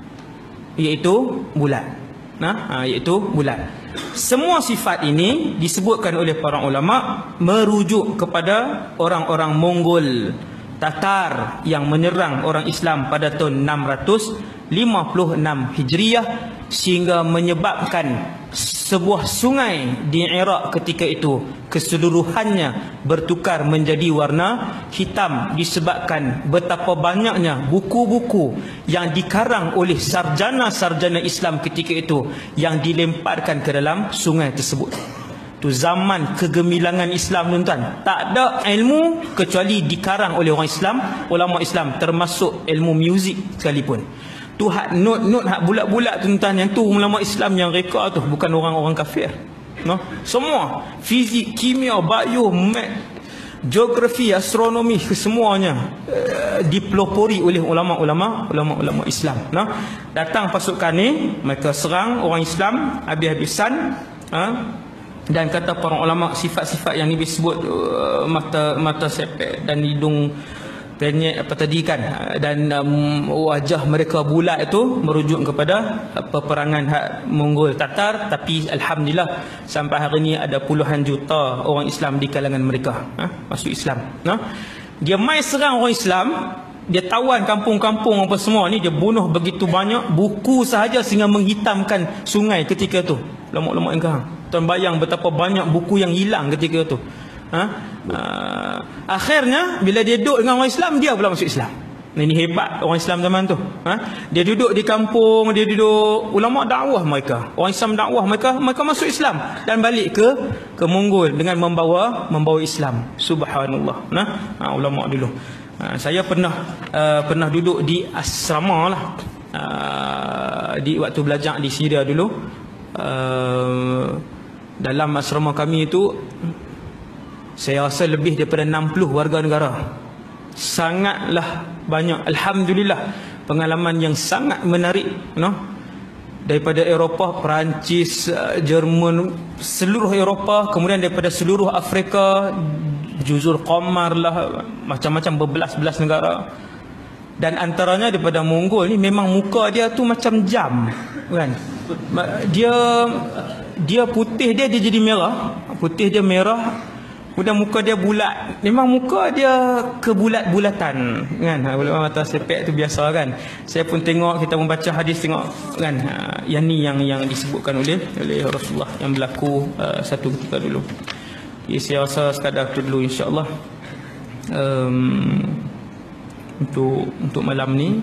[SPEAKER 1] iaitu bulat. Nah, ha, iaitu bulat. Semua sifat ini disebutkan oleh para ulama merujuk kepada orang-orang Mongol, Tatar yang menyerang orang Islam pada tahun enam ratus lima puluh enam Hijriah, sehingga menyebabkan sebuah sungai di Iraq ketika itu keseluruhannya bertukar menjadi warna hitam, disebabkan betapa banyaknya buku-buku yang dikarang oleh sarjana-sarjana Islam ketika itu yang dilemparkan ke dalam sungai tersebut. Tu zaman kegemilangan Islam, tuan-tuan. Tak ada ilmu kecuali dikarang oleh orang Islam, ulama Islam, termasuk ilmu muzik sekalipun. Tu hak not-not hak bulat-bulat, tuan-tuan, yang tu ulama Islam yang reka tu, bukan orang-orang kafir. No? Semua fizik, kimia, bio, mat, geografi, astronomi, kesemuanya uh, dipelopori oleh ulama-ulama ulama-ulama Islam. No? Datang pasukan ni, mereka serang orang Islam habis-habisan. uh, Dan kata para ulama, sifat-sifat yang ni disebut uh, mata mata sepek dan hidung penyek apa tadi kan, dan um, wajah mereka bulat itu merujuk kepada uh, peperangan hak Mongol Tatar. Tapi alhamdulillah sampai hari ini ada puluhan juta orang Islam di kalangan mereka ha? masuk Islam. No? Dia mai serang orang Islam, dia tawan kampung-kampung apa semua ni, dia bunuh begitu banyak buku sahaja sehingga menghitamkan sungai ketika tu. Lama-lama engkau tuan bayang betapa banyak buku yang hilang ketika tu. Ha? Uh, akhirnya bila dia duduk dengan orang Islam, dia pula masuk Islam. Ini hebat orang Islam zaman tu. Ha? Dia duduk di kampung, dia duduk, ulama dakwah mereka, orang Islam dakwah mereka, mereka masuk Islam dan balik ke ke Mongol dengan membawa membawa Islam. Subhanallah. Nah, ha, ulama dulu. Ha, saya pernah uh, pernah duduk di asrama lah, uh, di waktu belajar di Syria dulu. Uh, dalam asrama kami itu saya rasa lebih daripada enam puluh warga negara. Sangatlah banyak, alhamdulillah, pengalaman yang sangat menarik, no? Daripada Eropah, Perancis, Jerman, seluruh Eropah, kemudian daripada seluruh Afrika, Juzur Qamar lah, macam-macam berbelas-belas negara. Dan antaranya daripada Mongol ni, memang muka dia tu macam jam, kan? Dia dia putih dia dia jadi merah, putih dia merah, kemudian muka dia bulat. Memang muka dia kebulat-bulatan, kan? Mata sepek tu biasa, kan? Saya pun tengok, kita membaca hadis, tengok, kan? Yang ni yang yang disebutkan oleh oleh Rasulullah yang berlaku uh, satu ketika dulu. Jadi saya rasa sekadar tu dulu, insya-Allah. Um, untuk untuk malam ni,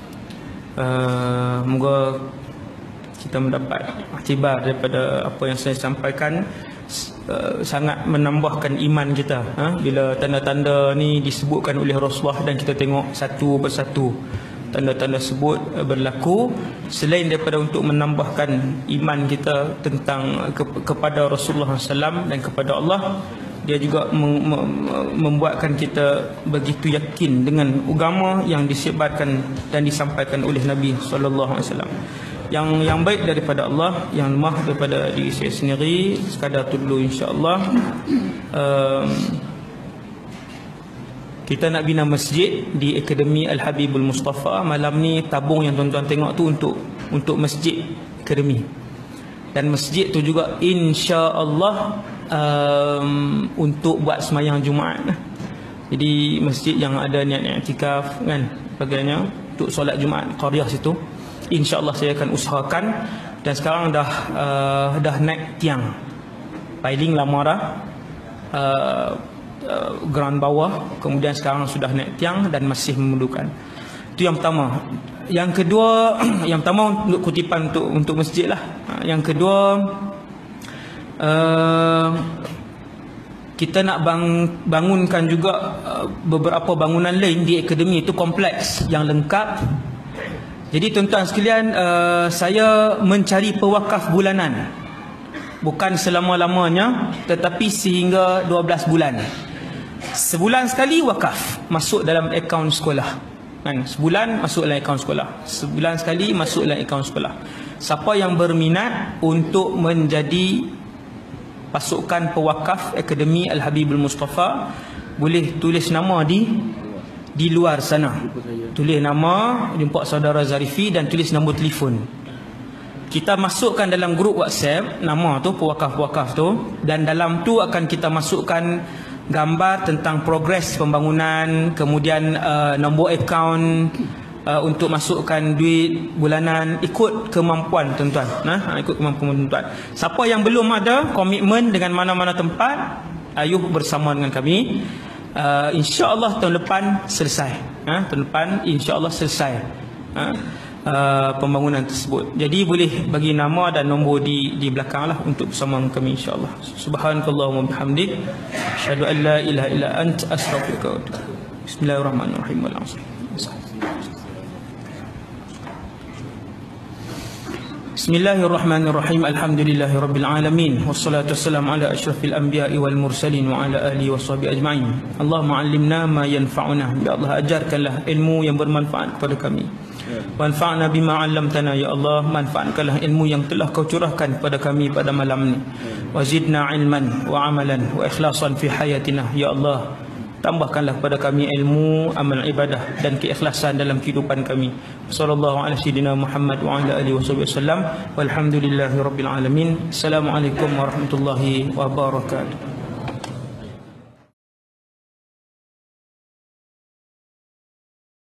[SPEAKER 1] uh, moga kita mendapat iktibar daripada apa yang saya sampaikan. Uh, sangat menambahkan iman kita, ha? Bila tanda-tanda ni disebutkan oleh Rasulullah dan kita tengok satu persatu tanda-tanda sebut uh, berlaku, selain daripada untuk menambahkan iman kita tentang ke, kepada Rasulullah sallallahu alaihi wasallam dan kepada Allah, dia juga mem, mem, membuatkan kita begitu yakin dengan agama yang disebarkan dan disampaikan oleh Nabi sallallahu alaihi wasallam. Yang yang baik daripada Allah, yang lemah daripada diri saya sendiri. Sekadar tu dulu, insya-Allah. Um, kita nak bina masjid di Akademi Al-Habibul Mustafa. Malam ni tabung yang tuan-tuan tengok tu untuk untuk masjid akademi. Dan masjid tu juga insya-Allah um, untuk buat sembahyang Jumaat. Jadi masjid yang ada niat i'tikaf, kan, sebagainya, untuk solat Jumaat qaryah situ, InsyaAllah saya akan usahakan. Dan sekarang dah uh, dah naik tiang piling lama dah, uh, uh, ground bawah, kemudian sekarang sudah naik tiang dan masih memerlukan. Itu yang pertama. Yang kedua, yang pertama untuk kutipan untuk untuk masjid lah. Yang kedua, uh, kita nak bang, bangunkan juga uh, beberapa bangunan lain di akademi itu, kompleks yang lengkap. Jadi tuan-tuan sekalian, uh, saya mencari pewakaf bulanan, bukan selama-lamanya, tetapi sehingga dua belas bulan. Sebulan sekali wakaf masuk dalam akaun sekolah. Kan? Sebulan masuk dalam akaun sekolah. Sebulan sekali masuk dalam akaun sekolah. Siapa yang berminat untuk menjadi pasukan pewakaf Akademi Al-Habibul Mustafa, boleh tulis nama di di luar sana. Tulis nama, jumpa saudara Zarifi dan tulis nombor telefon. Kita masukkan dalam grup WhatsApp nama tu, pewakaf-pewakaf tu, dan dalam tu akan kita masukkan gambar tentang progres pembangunan, kemudian uh, nombor akaun uh, untuk masukkan duit bulanan ikut kemampuan tuan-tuan. Nah, ikut kemampuan tuan-tuan. Siapa yang belum ada komitmen dengan mana-mana tempat, ayuh bersama dengan kami. Uh, InsyaAllah tahun depan selesai. Ha? Tahun depan insyaAllah selesai. Ha? Uh, pembangunan tersebut. Jadi boleh bagi nama dan nombor di di belakang lah untuk bersama kami insya-Allah. Subhanakallahumma bihamdik, asyhadu an la ilaha illa anta, astaghfiruka wa atubu ilaik. Bismillahirrahmanirrahim. Bismillahirrahmanirrahim. Alhamdulillahirabbil alamin, wassalatu wassalamu ala asyrafil anbiya'i wal mursalin wa ala alihi washabihi ajma'in. Allahumma 'allimna ma yanfa'una. Ya Allah, ajarkanlah ilmu yang bermanfaat kepada kami. Wanfa'na bima 'allamtana, ya Allah, manfaatkanlah ilmu yang telah kau curahkan kepada kami pada malam ini. Wazidna ilman wa amalan wa ikhlasan fi hayatina, ya Allah, tambahkanlah kepada kami ilmu, amal ibadah dan keikhlasan dalam kehidupan kami. Sallallahu alaihi wasallam Muhammad wa ala alihi wasallam. Walhamdulillahirabbil alamin. Assalamualaikum warahmatullahi wabarakatuh.